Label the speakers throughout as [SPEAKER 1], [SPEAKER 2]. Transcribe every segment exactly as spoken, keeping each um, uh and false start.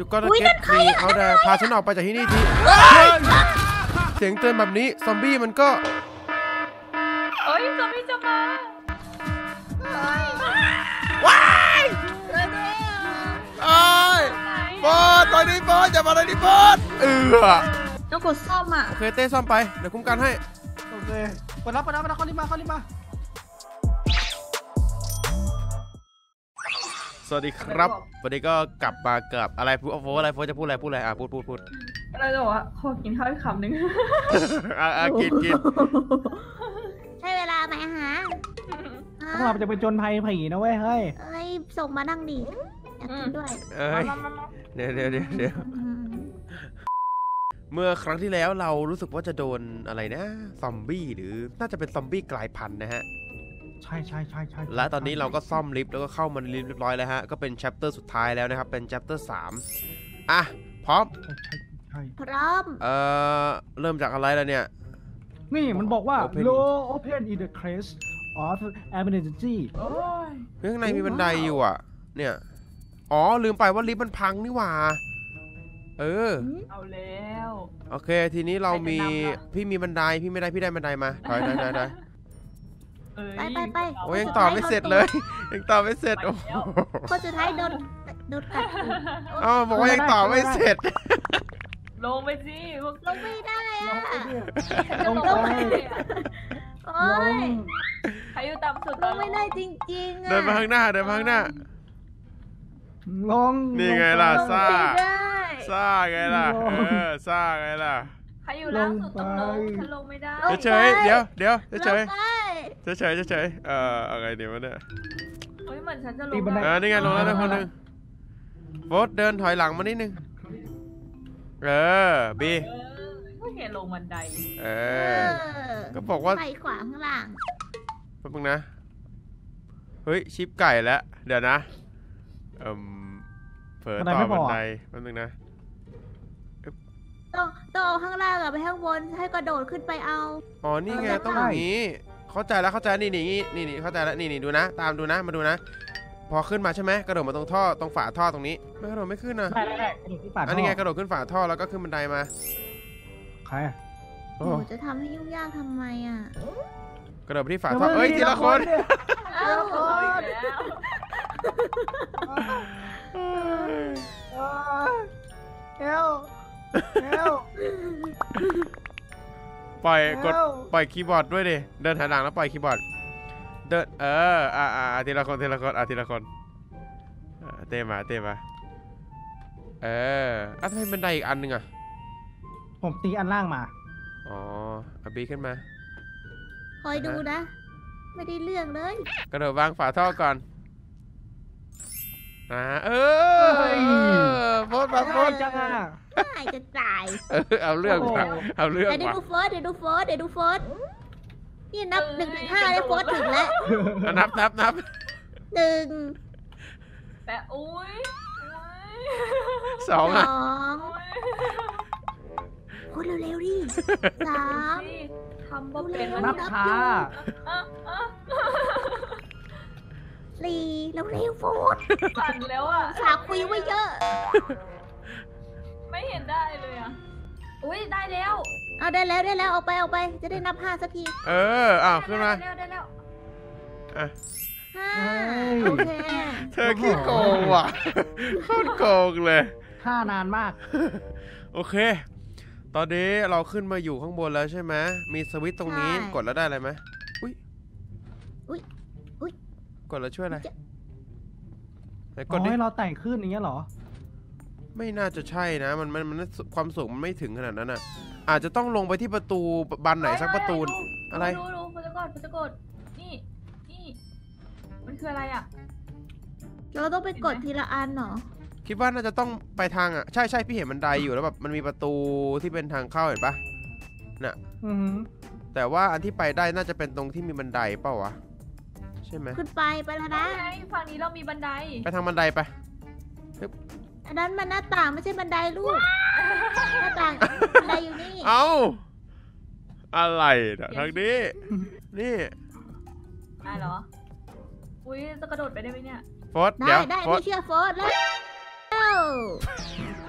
[SPEAKER 1] อยู่ก็ตะเก็ตมีเอาแต่พาฉันออกไปจากที่นี่ทีเสียงเตือนแบบนี้ซอมบี้มันก็
[SPEAKER 2] เอ้ยซอมบี้จะมา
[SPEAKER 1] ว้ายโอ้ยบอสตอนนี้บอสอย่ามาตอนนี้บอสเออ
[SPEAKER 2] ต้องกดซ่อมอ่ะ
[SPEAKER 1] โอเคเต้ซ่อมไปเดี๋ยวคุ้มกันให้
[SPEAKER 3] โอเคไปรับไปรับไปรับเขารีบมาเขารีบมา
[SPEAKER 1] สวัสดีครับวันนี้ก็กลับมากับอะไรพูดโฟอะไรโฟจะพูดอะไรพูดอะไรอ่ะพูดพูดพูด
[SPEAKER 2] อะไรจะบอกว่าขอกินข้าวอีกคำหนึ่ง
[SPEAKER 1] อ่ะกินกิน
[SPEAKER 4] ใช่เวลาไหมฮะ
[SPEAKER 3] พวกเราจะไปจนภัยผีนะเว้ยเฮ้ย
[SPEAKER 4] เอ้ยส่งมานั่งดิอยากกินด้วย
[SPEAKER 1] เอ้ยเดี๋ยวเดี๋ยวเดี๋ยวเดี๋ยวเมื่อครั้งที่แล้วเรารู้สึกว่าจะโดนอะไรนะซอมบี้หรือน่าจะเป็นซอมบี้กลายพันธุ์นะฮะ
[SPEAKER 3] ใช่ใช่ใช่ใช่
[SPEAKER 1] และตอนนี้เราก็ซ่อมลิฟต์แล้วก็เข้ามาในลิฟต์เรียบร้อยแล้วฮะก็เป็นแชปเตอร์สุดท้ายแล้วนะครับเป็นแชปเตอร์สามอ่ะพร้อม
[SPEAKER 4] พร้อม
[SPEAKER 1] เอ่อเริ่มจากอะไรแล้วเนี่ย
[SPEAKER 3] นี่มันบอกว่า low open in the case of emergency
[SPEAKER 1] เฮ้ยข้างในมีบันไดอยู่อ่ะเนี่ยอ๋อลืมไปว่าลิฟต์มันพังนี่หว่าเออ
[SPEAKER 2] เอาแล้ว
[SPEAKER 1] โอเคทีนี้เรามีพี่มีบันไดพี่ไม่ได้พี่ได้บันไดมาถอยถอยถอยถอย
[SPEAKER 4] ไปไปไป
[SPEAKER 1] โอ้ยยังต่อไม่เสร็จเลยยังต่อไม่เสร็จโอ้
[SPEAKER 4] คนสุดท้ายโดนโดนกัด
[SPEAKER 1] อ๋อบอกว่ายังต่อไม่เสร็จ
[SPEAKER 2] ลงไปสิ
[SPEAKER 4] ลงไม่ได้อะ
[SPEAKER 3] ลงไป
[SPEAKER 4] โอ้ย
[SPEAKER 2] ใครอยู่ต่ำสุด
[SPEAKER 4] ลงไม่ได้จริงๆอะ
[SPEAKER 1] เดินมาข้างหน้าเดินมาข้างหน้า
[SPEAKER 3] ลง
[SPEAKER 1] นี่ไงล่ะซ่าซ่าไงล่ะเออซ่าไงล่ะ
[SPEAKER 2] ใครอยู่ล่างสุดตรงลงฉันลงไม่ได้
[SPEAKER 1] เฉยเดี๋ยวเดี๋ยวเฉยเฉยเฉยเฉยเอออะไรเดี๋ยวเนี่ย
[SPEAKER 2] เฮ้ยเหมือนฉันจะลง
[SPEAKER 1] เออนี่ไงลงแล้วนะคนหนึ่งโฟสเดินถอยหลังมานิดนึงเออบี
[SPEAKER 2] ไม่เห็นลงบันได
[SPEAKER 1] เออก็บอกว่า
[SPEAKER 4] ไปขวาข้างล่าง
[SPEAKER 1] แป๊บนึงนะเฮ้ยชิปไก่แล้วเดี๋ยวนะเอ่มเผลอต่อบันไดแป๊บนึงนะ
[SPEAKER 4] ต้องต้องเอาข้างล่างอะไปข้างบนให้กระโดดขึ้นไปเอา
[SPEAKER 1] อ๋อนี่ไงต้องอย่างนี้เข้าใจแล้วเข้าใจนี่นี่นี่นี่เข้าใจแล้วนี่นี่ดูนะตามดูนะมาดูนะพอขึ้นมาใช่ไหมกระโดดมาตรงท่อตรงฝาท่อตรงนี้ไม่กระโดดไม่ขึ้นนะ
[SPEAKER 3] ได้ได้กระโดดที่ฝาท่อ
[SPEAKER 1] อันนี้ไงกระโดดขึ้นฝาท่อแล้วก็ขึ้นบันไดมา
[SPEAKER 3] ใคร
[SPEAKER 4] โอ้จะทำให้ยุ่งยากทำไมอ่ะ
[SPEAKER 1] กระโดดไปที่ฝาท่อเอ้ยทีละคน
[SPEAKER 4] เอา
[SPEAKER 3] เอลเอล
[SPEAKER 1] ปล่อยกดปล่อยคีย์บอร์ดด้วยดิเดินถอยหลังแล้วปล่อยคีย์บอร์ดเดินเอออ่าอ่าทีละคนทีละคนอ่ะทีละคนเต้มาเต้มาเอออ่ะทำไมบันไดอีกอันนึงอ่ะ
[SPEAKER 3] ผมตีอันล่างมา
[SPEAKER 1] อ๋ออ่ะบีขึ้นมา
[SPEAKER 4] คอยดูนะไม่ได้เรื่องเลย
[SPEAKER 1] กระโดดวางฝาท่อก่อนอ่าเออโฟร์มาโฟร์
[SPEAKER 3] จังอ่ะ
[SPEAKER 4] ตายจะตาย
[SPEAKER 1] เอาเรื่องเอาเรื่อง
[SPEAKER 4] เดี๋ยวดูโฟร์เดี๋ยวดูโฟร์เดี๋ยวดูโฟร์นี่นับหนึ่งถึงห้าได้โฟร์ถึงแล้ว
[SPEAKER 1] นับนับนับ
[SPEAKER 4] หนึ่ง
[SPEAKER 2] แปะอุ้ย
[SPEAKER 1] สองอ่ะ
[SPEAKER 4] โคตรเร็วๆดิสาม
[SPEAKER 2] ทำบ่เป็น
[SPEAKER 3] นับช้า
[SPEAKER 4] สี่แล้วเร็วโฟร์
[SPEAKER 2] สั่นแล้วอ่ะ
[SPEAKER 4] ฉากคุยไว้เยอะ
[SPEAKER 2] ไม่เห็นได้เลยอ่ะอุ้ยได้แล้ว
[SPEAKER 4] เอาได้แล้วได้แล้วเอาไปเอาไปจะได้นับห้าสักที
[SPEAKER 1] เอออ้าวขึ้นมา
[SPEAKER 2] ได้แล้วได้แล้ว
[SPEAKER 1] อ่ะ
[SPEAKER 4] ห้าโอเค
[SPEAKER 1] เธอขี้โกงว่ะโคตรโกงเลย
[SPEAKER 3] ห้านานมาก
[SPEAKER 1] โอเคตอนนี้เราขึ้นมาอยู่ข้างบนแล้วใช่ไหมมีสวิตช์ตรงนี้กดแล้วได้อะไรไหมอุ้ย
[SPEAKER 4] อุ้ยอุ้ย
[SPEAKER 1] กดแล้วช่วยอะไร
[SPEAKER 3] กดให้เราไต่ขึ้นอย่างเงี้ยหรอ
[SPEAKER 1] ไม่น่าจะใช่นะมันมันมันความสูงมันไม่ถึงขนาดนั้นอ่ะอาจจะต้องลงไปที่ประตูบานไหนสักประตูอะไร
[SPEAKER 2] ดูดูพุทธกดพุทธกดนี่นี่มันคืออะไรอ่ะ
[SPEAKER 4] เราต้องไปกดทีละอันเหรอ
[SPEAKER 1] คิดว่าน่าจะต้องไปทางอ่ะใช่ใช่พี่เห็นบันไดอยู่แล้วแบบมันมีประตูที่เป็นทางเข้าเห็นปะน่ะแต่ว่าอันที่ไปได้น่าจะเป็นตรงที่มีบันไดเปล่าวะใช่ไหม
[SPEAKER 4] ขึ้นไปไปแล้วนะ
[SPEAKER 2] ฝั่งนี้เรามีบันได
[SPEAKER 1] ไปทางบันไดไป
[SPEAKER 4] อันนั้นมันหน้าต่างไม่ใช่บันไดลูกหน้าต่างบันไดอยู่นี่
[SPEAKER 1] เอาอะไรนะทางนี้นี่
[SPEAKER 2] ได้เหรออุ้ยจะกระโดดไปได้ไหมเนี่ย
[SPEAKER 1] โฟร์เดี๋ยว
[SPEAKER 4] ได้ได้ไม่เชื่อโฟร์แล้ว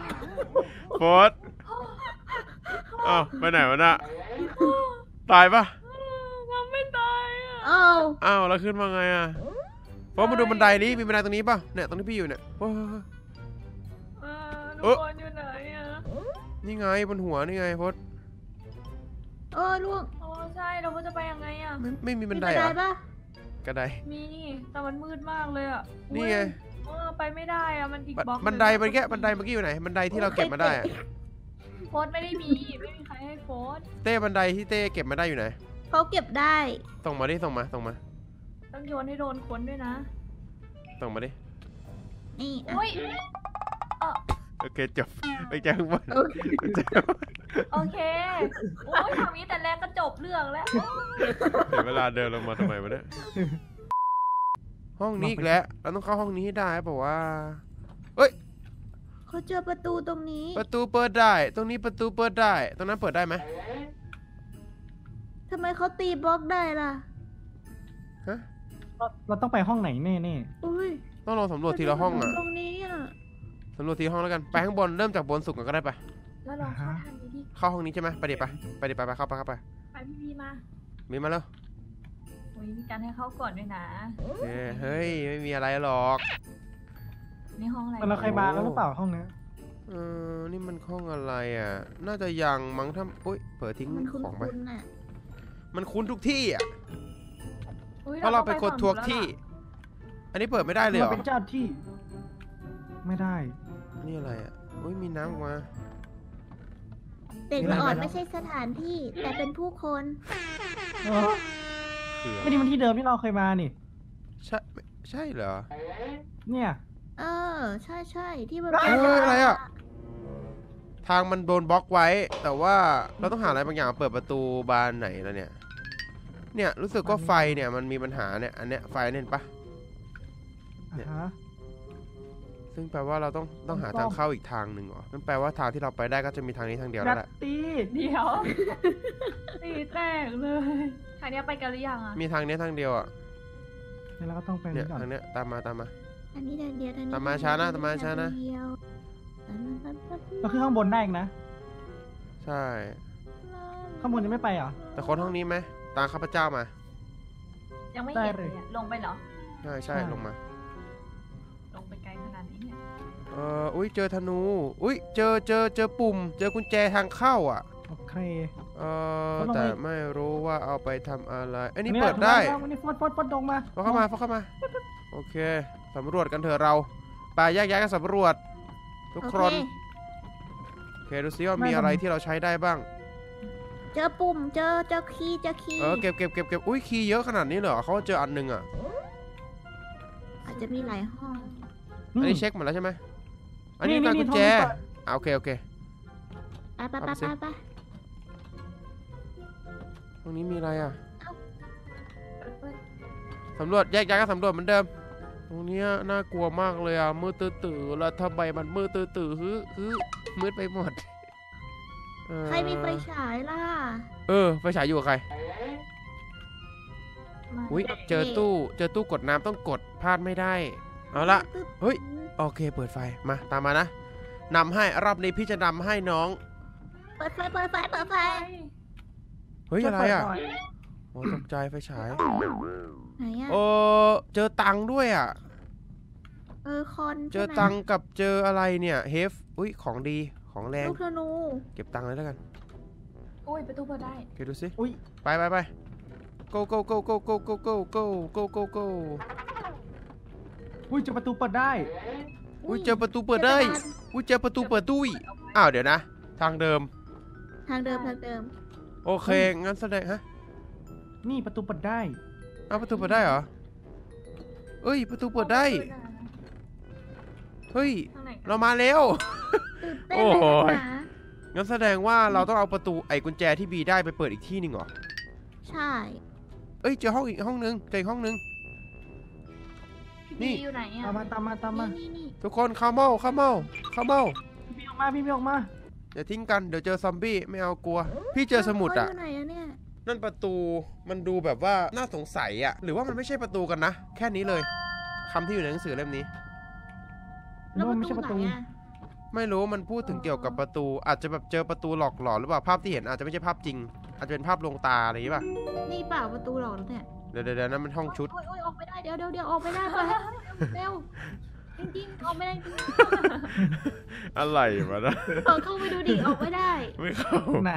[SPEAKER 1] โฟสอ้าวไปไหนวะน่ะตายปะ
[SPEAKER 2] ทำไม่ตายอ่ะ
[SPEAKER 4] อ้าว
[SPEAKER 1] อ้าวแล้วขึ้นมาไงอ่ะโฟสมาดูบันไดนี้มีบันไดตรงนี้ป่ะเนี่ยตรงที่พี่อยู่เนี่ยโอ้ย
[SPEAKER 2] เออ
[SPEAKER 1] เอ
[SPEAKER 2] ทุ
[SPEAKER 1] อ
[SPEAKER 2] กคนอยู่ไหนอ่ะ
[SPEAKER 1] นี่ไงบนหัวนี่ไงโฟส
[SPEAKER 4] เออล่วง
[SPEAKER 2] โอ้ใช่เราจะไปยังไงอ่ะ
[SPEAKER 1] ไม่ไม่มีบั
[SPEAKER 4] มี
[SPEAKER 1] น
[SPEAKER 4] บั
[SPEAKER 1] ได
[SPEAKER 4] นได
[SPEAKER 1] เหรอ่ะ
[SPEAKER 4] ปะ
[SPEAKER 1] กระได
[SPEAKER 2] มีแต่มันมืดมากเลยอ่ะ
[SPEAKER 1] นี่ไง
[SPEAKER 2] เออไปไม่ได้อ่ะมันอีก
[SPEAKER 1] บัน
[SPEAKER 2] บล็อก
[SPEAKER 1] บันไดเมื่อกี้บันไดเมื่อกี้อยู่ไหนบันไดที่เราเก็บมาได้อะ
[SPEAKER 2] โฟสไม่ได้มีไม่มีใครให้โฟส
[SPEAKER 1] เต้บันไดที่เต้เก็บมาได้อยู่ไหน
[SPEAKER 4] เขาเก็บได้
[SPEAKER 1] ส่งมาดิส่งมาส่งมา
[SPEAKER 2] ต้องโยนให้โดนคนด้วยนะ
[SPEAKER 1] ส่งมาดิ
[SPEAKER 4] นี่อ่ะ
[SPEAKER 2] โอ้ย
[SPEAKER 1] โอเคจบไปแจ้งข้างบน
[SPEAKER 4] โอเค
[SPEAKER 2] โอเคโอ้ยทำนี้แต่แรกก็จบเรื่องแล้ว
[SPEAKER 1] เสียเวลาเดินลงมาทำไมวะเนี่ยห้องนี้อีกแล้วเราต้องเข้าห้องนี้ให้ได้เปล่าวะ
[SPEAKER 4] เขาเจอประตูตรงนี้
[SPEAKER 1] ประตูเปิดได้ ตรงนี้ประตูเปิดได้ ตรงนั้นเปิดได้ไหม
[SPEAKER 4] ทำไมเขาตีบล็อกได้ล่ะ
[SPEAKER 1] ฮะ
[SPEAKER 3] เราเราต้องไปห้องไหนแน่แน่
[SPEAKER 4] อุ้ย
[SPEAKER 1] ต้องลองสำรวจทีละห้องอ่ะ
[SPEAKER 4] ตรงนี้อ่ะ
[SPEAKER 1] สำรวจทีละห้องแล้วกัน ไปข้างบนเริ่มจากบนสุดก่อนก็ได้ปะ
[SPEAKER 2] แล้วลองเข้าทางนี้ดิ
[SPEAKER 1] เข้าห้องนี้ใช่ไหมไปดิไปไปดิไปไปเข้าไปเข้าไป
[SPEAKER 2] ไปพี่พีมา
[SPEAKER 1] มีมาแล้ว
[SPEAKER 2] โอ้ยมีการให้เข้าก่อนด้วยนะ
[SPEAKER 1] เอ้ยเฮ้ยไม่มีอะไรหรอก
[SPEAKER 2] นี่ห้องอะไร
[SPEAKER 3] ๆเราเคยมาแล้วหรือเปล่าห้องเนี้ย
[SPEAKER 1] เออนี่มันห้องอะไรอ่ะ น่าจะยังมั้งถ้าอุ้ยเปิดทิ้ง
[SPEAKER 4] มันคุ้
[SPEAKER 1] ของไป
[SPEAKER 4] นๆน่ะ
[SPEAKER 1] มันคุ้นทุกที่อ่ะ
[SPEAKER 2] อุ๊ย
[SPEAKER 1] เพราะเราเป็นคน
[SPEAKER 2] ต้อง
[SPEAKER 1] ทัวร์
[SPEAKER 2] ฝั่ง
[SPEAKER 1] ที่
[SPEAKER 2] นู้นแ
[SPEAKER 1] อันนี้เปิดไม่ได้เลยเหร
[SPEAKER 3] เรา
[SPEAKER 1] อ
[SPEAKER 3] เป็นเจ้าที่ ไม่ได้
[SPEAKER 1] นี่อะไรอ่ะอุ้ยมีน้ำออกมา
[SPEAKER 4] เด็ก
[SPEAKER 3] มีอะไร
[SPEAKER 4] อ่อน
[SPEAKER 3] ไหม
[SPEAKER 4] ไม่ใช่สถานที่ แต่เป็นผู้คน
[SPEAKER 3] เออ
[SPEAKER 1] คือ
[SPEAKER 3] ไม่ดีมันที่เดิมที่เราเคยมานี่
[SPEAKER 1] ใช่ไม่ใช่เหรอ
[SPEAKER 3] เนี่ย
[SPEAKER 4] เออ ใช่ใช่ที่มัน
[SPEAKER 1] เอ้ยอะไรอะ ทางมันโดนบล็อกไว้ แต่ว่าเราต้องหาอะไรบางอย่างเปิดประตูบานไหนแล้วเนี่ย เนี่ยรู้สึกว่าไฟเนี่ยมันมีปัญหาเนี่ยอันเนี้ยไฟเนี่ยเห็นปะ เนี่ย
[SPEAKER 3] อ่าฮะ
[SPEAKER 1] ซึ่งแปลว่าเราต้องต้องหาทางเข้าอีกทางหนึ่งเหรอนั่นแปลว่าทางที่เราไปได้ก็จะมีทางนี้ทางเดียว
[SPEAKER 3] แร
[SPEAKER 1] แล้ว
[SPEAKER 3] ต
[SPEAKER 1] แหละ
[SPEAKER 3] ตี้
[SPEAKER 2] เดี๋ยวตีแตกเลยทางเนี้ยไปกันหรือยังอ่ะ
[SPEAKER 1] มีทางนี้ทางเดียวอ่ะ
[SPEAKER 3] แล้วเราก็ต้องไป
[SPEAKER 1] เนี่ย
[SPEAKER 3] นี่ก่อน
[SPEAKER 1] ทางเนี้ยตามมาตามมา
[SPEAKER 4] อันนี้ทางเดียวทางนี้
[SPEAKER 1] ตามมาช้านะตามมาช้านะ
[SPEAKER 4] ทงเดียวอันนั้นอันนั้น
[SPEAKER 3] เราขึ้นข้างบนได้อีกนะ
[SPEAKER 1] ใช่
[SPEAKER 3] ข้างบนยังไม่ไปเหรอ
[SPEAKER 1] แต่คนห้องนี้ไหมตามข้าพเจ้ามา
[SPEAKER 2] ยังไม่
[SPEAKER 3] ได้
[SPEAKER 2] เห็น
[SPEAKER 3] เล
[SPEAKER 2] เลย ยอะลงไปเหรอ
[SPEAKER 1] ใช่ใช่
[SPEAKER 3] ใช่
[SPEAKER 1] ลงมา
[SPEAKER 2] ลงไปไกลขนาดนี้เนี่ย
[SPEAKER 1] เอออุ้ยเจอธนู อุ้ยเจอเจอเจอปุ่ม เจอกุญแจทางเข้าอ่ะ
[SPEAKER 3] โอเค
[SPEAKER 1] เออ
[SPEAKER 3] เขาลงไป
[SPEAKER 1] แต่ไม่รู้ว่าเอาไปทำอะไรอันนี้
[SPEAKER 3] อั
[SPEAKER 1] เปิดได้
[SPEAKER 3] วันนี้ฟดฟดฟดลงมา
[SPEAKER 1] พอเข้ามาพอเข้ามา โอเคสำรวจกันเถอะเราไปแยกย้ายกันสำรวจ ทุก
[SPEAKER 4] โอ
[SPEAKER 1] ค
[SPEAKER 4] เคน
[SPEAKER 1] โอเคดูซิว่ามีอะไรที่เราใช้ได้บ้าง
[SPEAKER 4] เจอปุ่ม เจอเจอคีย์เจอคีย์
[SPEAKER 1] เออเก็บเก็บเก็บเก็บอุ้ยคีย์เยอะขนาดนี้เหรอเขาเจออันหนึงอ่ะ
[SPEAKER 4] อาจจะมีหลายห้อง
[SPEAKER 1] อันนี้เช็คหมดแล้วใช่ไหมอันนี้
[SPEAKER 3] นี่
[SPEAKER 1] การ
[SPEAKER 3] นี่
[SPEAKER 1] กุญแจ
[SPEAKER 3] นี่
[SPEAKER 1] อ่าโอเคโอเค
[SPEAKER 4] ไปไปไป
[SPEAKER 1] เอาสิ
[SPEAKER 4] ไปไป
[SPEAKER 1] ตรงนี้มีอะไรอ่ะ
[SPEAKER 2] เอ้ย
[SPEAKER 1] สำรวจแยกย้ายกันสำรวจเหมือนเดิม ตรงเนี้ยน่ากลัวมากเลยอ่ะมืดตื้อๆแล้วทำไมมันมืดตื้อๆฮึฮึมืดไปหมดเออ
[SPEAKER 4] ใครมีไฟฉายล่ะ
[SPEAKER 1] เออไฟฉายอยู่กับใคร
[SPEAKER 2] มา
[SPEAKER 1] อุ้ยเจอตู้เจอตู้กดน้ำต้องกดพลาดไม่ได้ เอาละ เฮ้ย โอเคเปิดไฟมาตามมานะนำให้รอบนี้พี่จะนำให้น้อง
[SPEAKER 4] เปิดไฟเปิดไฟเปิดไฟ
[SPEAKER 1] เฮ้ยอะไรอ่ะ
[SPEAKER 3] ช่วยเปิดหน่ย
[SPEAKER 1] โอ้ตกใจไฟฉาย
[SPEAKER 4] ไหนอ่ะ
[SPEAKER 1] เออเจอตังค์ด้วยอ่ะ
[SPEAKER 4] เออคอน
[SPEAKER 1] เจอ
[SPEAKER 4] ใช่ไหม
[SPEAKER 1] ตังค์กับเจออะไรเนี่ยเฮฟอุ้ยของดีของแรง
[SPEAKER 4] ลูกธนู
[SPEAKER 1] เก็บตังค์เลยแล้วกัน
[SPEAKER 2] อุ้ยประตูเปิดได้
[SPEAKER 1] โอเคดูสิ
[SPEAKER 3] อุ้ย
[SPEAKER 1] ไปไปไป go go go go go go go go go go go
[SPEAKER 3] อุ้ยเจอประตูเปิดได้
[SPEAKER 1] อุ้ยเจอประตูเปิดได้อุ้ยเจอประตูเปิดตุ้ยอ้าวเดี๋ยวนะ ทางเดิม
[SPEAKER 4] ทางเดิมทางเดิม
[SPEAKER 1] โอเคงั้นแสดงฮะ
[SPEAKER 3] นี่ประตูเปิดได้
[SPEAKER 1] อ้าวประตูเปิดได้เหรอเอ้ยประตูเปิดได้เฮ้ย
[SPEAKER 2] ทางไหนกัน
[SPEAKER 1] เรามาแล้ว
[SPEAKER 4] ตื่นเต้น
[SPEAKER 1] โอ้
[SPEAKER 4] เลย
[SPEAKER 1] ย
[SPEAKER 4] นะ
[SPEAKER 1] งั้นแสดงว่าเราต้องเอาประตูไอ้กุญแจที่บีได้ไปเปิดอีกที่หนึ่งเหรอ
[SPEAKER 4] ใช่
[SPEAKER 1] เอ้ยเจอห้องอีกห้องนึงเจออีกห้องนึง นี่
[SPEAKER 2] พี่อยู่ไหนอ่ะ
[SPEAKER 3] ตามมาตามมาตามมา
[SPEAKER 4] นี่นี่
[SPEAKER 1] ทุกคนเข้าเมาเข้าเมาเข้าเมา
[SPEAKER 3] พี่ออกมาพี่พี่ออกมา
[SPEAKER 1] อย่าทิ้งกันเดี๋ยวเจอซอมบี้ไม่เอากลัว พี่เจอสมุดอ่ะ
[SPEAKER 4] เขาอยู่ไหนอะเนี่ย
[SPEAKER 1] นั่นประตูมันดูแบบว่าน่าสงสัยอ่ะหรือว่ามันไม่ใช่ประตูกันนะ แค่นี้เลยคำที่อยู่ในหนังสือเล่มนี้
[SPEAKER 4] แล้ว
[SPEAKER 3] ว่าไม่ใช่
[SPEAKER 4] ป
[SPEAKER 3] ประ ระ
[SPEAKER 4] ตู
[SPEAKER 3] ตู
[SPEAKER 4] ไหนอะ
[SPEAKER 1] ไม่รู้มันพูดถึงเกี่ยวกับประตูอาจจะแบบเจอประตูหลอกหลอนหรือเปล่าภาพที่เห็นอาจจะไม่ใช่ภาพจริงอาจจะเป็นภาพลวงตาอะไรอย่างงี้ป่ะ
[SPEAKER 4] นี่เปล่าประตูหรอกเนี่ย
[SPEAKER 1] เดี๋ยวเดี๋ยวนั่นมันห้องชุด
[SPEAKER 4] โอ๊ยโอ๊ยออกไม่ได้เดี๋ยวเดี๋ยวเดี๋ยวออกไม่ได้ไปเร็วจริงๆออกไม่ได้จริง
[SPEAKER 1] อะไรวะนะ
[SPEAKER 4] ๆเออเข้าไปดูดิออกไม่ได้
[SPEAKER 1] ไม่เข้า
[SPEAKER 3] ไหน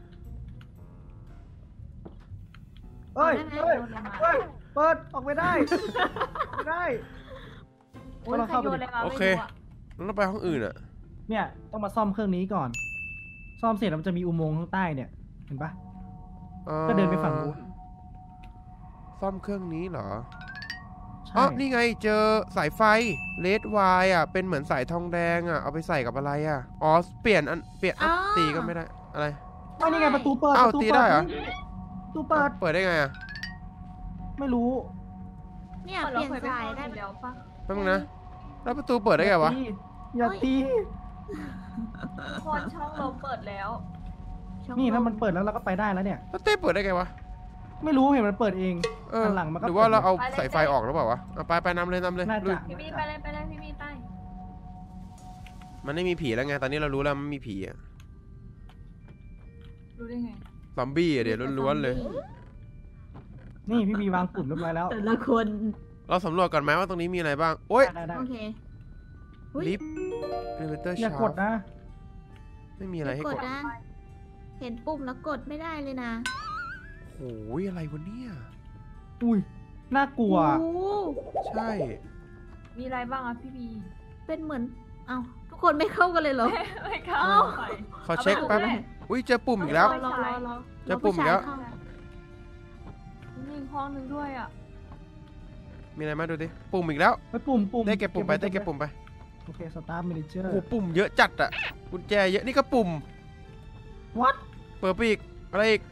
[SPEAKER 3] เอ้ย
[SPEAKER 4] ได้ไหม
[SPEAKER 3] เอ้ยเอ้ยเปิดออกไม่ได้ไม่ได้
[SPEAKER 2] โอ้ยใครโยนอะไรมา
[SPEAKER 1] โอ
[SPEAKER 2] ไม่
[SPEAKER 1] เค
[SPEAKER 2] รู้อะ
[SPEAKER 1] แล้วเราไปห้องอื่นอ่ะ
[SPEAKER 3] เนี่ยต้องมาซ่อมเครื่องนี้ก่อน ซ่อมเสร็จแล้วมันจะมีอุโมงค์ข้างใต้เนี่ยเห็นปะก็เดินไปฝั่งนู้น
[SPEAKER 1] ซ่อมเครื่องนี้เหรอ
[SPEAKER 3] ใช่
[SPEAKER 1] อ๋อนี่ไงเจอสายไฟเลดไวอ่ะเป็นเหมือนสายทองแดงอ่ะเอาไปใส่กับอะไรอ่ะอ๋อเปลี่ยนอันเปลี่ยนอ่ะตีก็ไม่ได้อะไร
[SPEAKER 3] ไม่นี่ไงประตูเปิด
[SPEAKER 1] อ้าว
[SPEAKER 3] ประตู
[SPEAKER 1] ตี
[SPEAKER 3] เปิ
[SPEAKER 1] ได้เหรอ
[SPEAKER 3] นี่ประตูเปิด
[SPEAKER 1] เปิดได้ไงอ่ะ
[SPEAKER 3] ไม่รู้
[SPEAKER 4] เนี่ย
[SPEAKER 2] เหมือน
[SPEAKER 4] เป
[SPEAKER 2] เรา
[SPEAKER 4] ลี่ยน
[SPEAKER 2] เคยไป
[SPEAKER 4] สาย
[SPEAKER 2] ห้อง
[SPEAKER 4] ได้
[SPEAKER 2] นี้แล้วปะ
[SPEAKER 1] แป๊บนึงนะแล้วประตูเปิดได้ไงวะ
[SPEAKER 3] อย่าตี
[SPEAKER 2] คนช่องเราเปิดแล้ว
[SPEAKER 4] ช่อง
[SPEAKER 3] นี่
[SPEAKER 4] ล
[SPEAKER 3] ถ้ามันเปิดแล้วเราก็ไปได้แล้วเนี่ย
[SPEAKER 1] แล้วเต้เปิดได้ไงวะ
[SPEAKER 3] ไม่รู้เห็นมันเปิดเอง
[SPEAKER 1] เออ
[SPEAKER 3] หันหลังมันก็
[SPEAKER 1] หรือว่าเราเอา
[SPEAKER 2] ไปเลย
[SPEAKER 1] สายไฟออกหรือเปล่าวะเอาไปไปนำเลยนำเลย
[SPEAKER 3] น่า
[SPEAKER 1] ลุย
[SPEAKER 3] จะ
[SPEAKER 2] พี่มีไปเลยไปเลยพี่มีไป
[SPEAKER 1] มันไม่มีผีแล้วไงตอนนี้เรารู้แล้วมันมีผีอ่ะ
[SPEAKER 2] รู้ได้ไง
[SPEAKER 1] ซอมบี้อะเดี๋ยวล้วนๆเลย
[SPEAKER 3] นี่พี่บีวางปุ่มเรียบร้อยแล้ว
[SPEAKER 4] แต่ละคน
[SPEAKER 1] เราสำรวจก่อนไหมว่าตรงนี้มีอะไรบ้างโอ๊ย
[SPEAKER 3] ได้ได้
[SPEAKER 4] โอเคอุ๊ย
[SPEAKER 1] ลิฟต์เอลิเวเตอร์
[SPEAKER 3] อย่า
[SPEAKER 1] ชาก
[SPEAKER 3] ดนะ
[SPEAKER 1] ไม่มีอะไรให้
[SPEAKER 4] ก
[SPEAKER 1] ก
[SPEAKER 4] ด
[SPEAKER 1] ด
[SPEAKER 4] นะเห็นปุ่มแล้วกดไม่ได้เลยนะ
[SPEAKER 1] โอ้ยอะไรวะเนี่ย
[SPEAKER 3] อุ้ยน่ากลัว
[SPEAKER 4] โอ้โห
[SPEAKER 1] ใช่
[SPEAKER 2] มีอะไรบ้างอะพี่บี
[SPEAKER 4] เป็นเหมือนเอ้าทุกคนไม่เข้ากันเลยเหรอ
[SPEAKER 2] ไม่เข้า
[SPEAKER 1] ขอเช็คแป๊บ
[SPEAKER 2] อาไปดู
[SPEAKER 1] อุ้ยเจอปุ่มอีกแล้ว
[SPEAKER 4] รอรอรอรอ
[SPEAKER 1] เจอปุ่มอีกแล้ว
[SPEAKER 4] รผู้ชายเข้า
[SPEAKER 2] มีอีกห้องหนึ่งด้วยอะ
[SPEAKER 1] มีอะไรมาดูดิปุ่มอีกแล้ว
[SPEAKER 3] ไปปุ่มปุ่ม
[SPEAKER 1] ได้เก็บปุ่มไปได้เก็บปุ่มไป
[SPEAKER 3] โอเคสตาร์ทเมเนเจอ
[SPEAKER 1] โอ้
[SPEAKER 3] ร์
[SPEAKER 1] โหปุ่มเยอะจัดอะกุญแจเยอะนี่ก็ปุ่ม
[SPEAKER 3] วัด
[SPEAKER 1] เปิดไปอีกอะไรอีก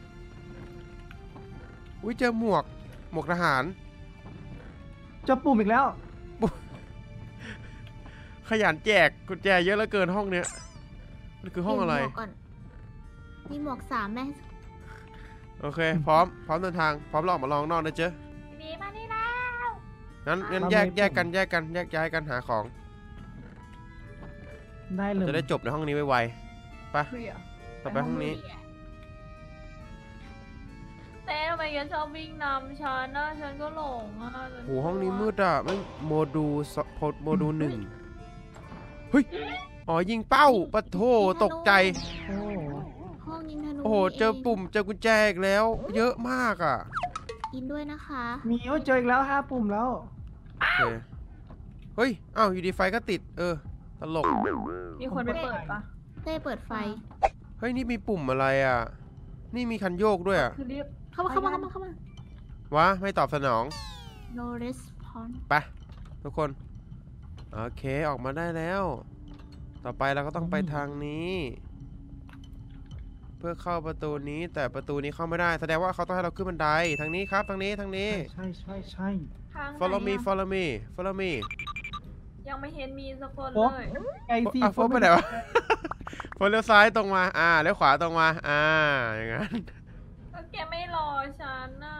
[SPEAKER 1] อุ้ยเจอหมวกหมวกทหาร
[SPEAKER 3] เจอปุ่มอีกแล้ว
[SPEAKER 1] ขยันแจกกุญแจเยอะเหลือเกินห้องเนี้ยมันคือห้องอะไร
[SPEAKER 4] มีหมวกก่อนมีหมวกสามไหม
[SPEAKER 1] โอเค พร้อมพร้อมเดินทางพร้อมลองมาลองนอกนะเจ๊
[SPEAKER 2] พี่บีมานี่แล้ว
[SPEAKER 1] งั้นงั้นแยกแยกกันแยกกันแยกย้ายกันหาของ
[SPEAKER 3] ได้เลย
[SPEAKER 1] จะได้จบในห้องนี้ไวๆไป
[SPEAKER 2] เคลียร์
[SPEAKER 1] ต่อไปห้องนี้
[SPEAKER 2] เต้ทำไมแกชอบวิ่งนำฉันนะฉันก็หลงอ่ะฉัน
[SPEAKER 1] โหห้องนี้มืดอ่ะไม่โมดูสโพโมดูหนึ่งเฮ้ยอ๋อยิงเป้าปะโถตกใจ
[SPEAKER 3] โอ้
[SPEAKER 4] ห้องยิงธนู
[SPEAKER 1] โอ้โห
[SPEAKER 4] นี่
[SPEAKER 1] เจอปุ่มเจอกุญแจอีกแล้ว เยอะมากอ่ะ
[SPEAKER 4] อินด้วยนะคะ
[SPEAKER 3] มีโอ้ยเจออีกแล้วห้าปุ่มแล้ว
[SPEAKER 1] โอเคเฮ้ยอ้าวอยู่ดีไฟก็ติด เออตลก
[SPEAKER 2] มีคนไปเปิดปะ
[SPEAKER 4] เต้เปิดไฟ
[SPEAKER 1] เฮ้ยนี่มีปุ่มอะไรอ่ะ นี่มีคันโยกด้วยอ่ะ
[SPEAKER 2] คือรีบ
[SPEAKER 4] เข้ามาเข้ามาเข้ามาเข้ามา
[SPEAKER 1] วะไม่ตอบสนอง
[SPEAKER 4] no response
[SPEAKER 1] ไปทุกคน โอเคออกมาได้แล้ว ต่อไปเราก็ต้องไปทางนี้ เพื่อเข้าประตูนี้แต่ประตูนี้เข้าไม่ได้ แสดงว่าเขาต้องให้เราขึ้นบันไดทางนี้ครับทางนี้ทางนี้
[SPEAKER 3] ใช่ใช่ใช่
[SPEAKER 2] ทางไหน
[SPEAKER 1] follow me
[SPEAKER 2] อะ
[SPEAKER 1] follow me follow me
[SPEAKER 2] ยังไม่เห็นมีสักคน
[SPEAKER 3] โฟ
[SPEAKER 2] เลย
[SPEAKER 3] ไอซี
[SPEAKER 1] อ่ะโฟไปไหนวะ โฟเลี้ยวซ้ายตรงมาอ่าเลี้ยวขวาตรงมาอ่าอย่างนั้น
[SPEAKER 2] แล้วแกไม่รอฉันน่ะ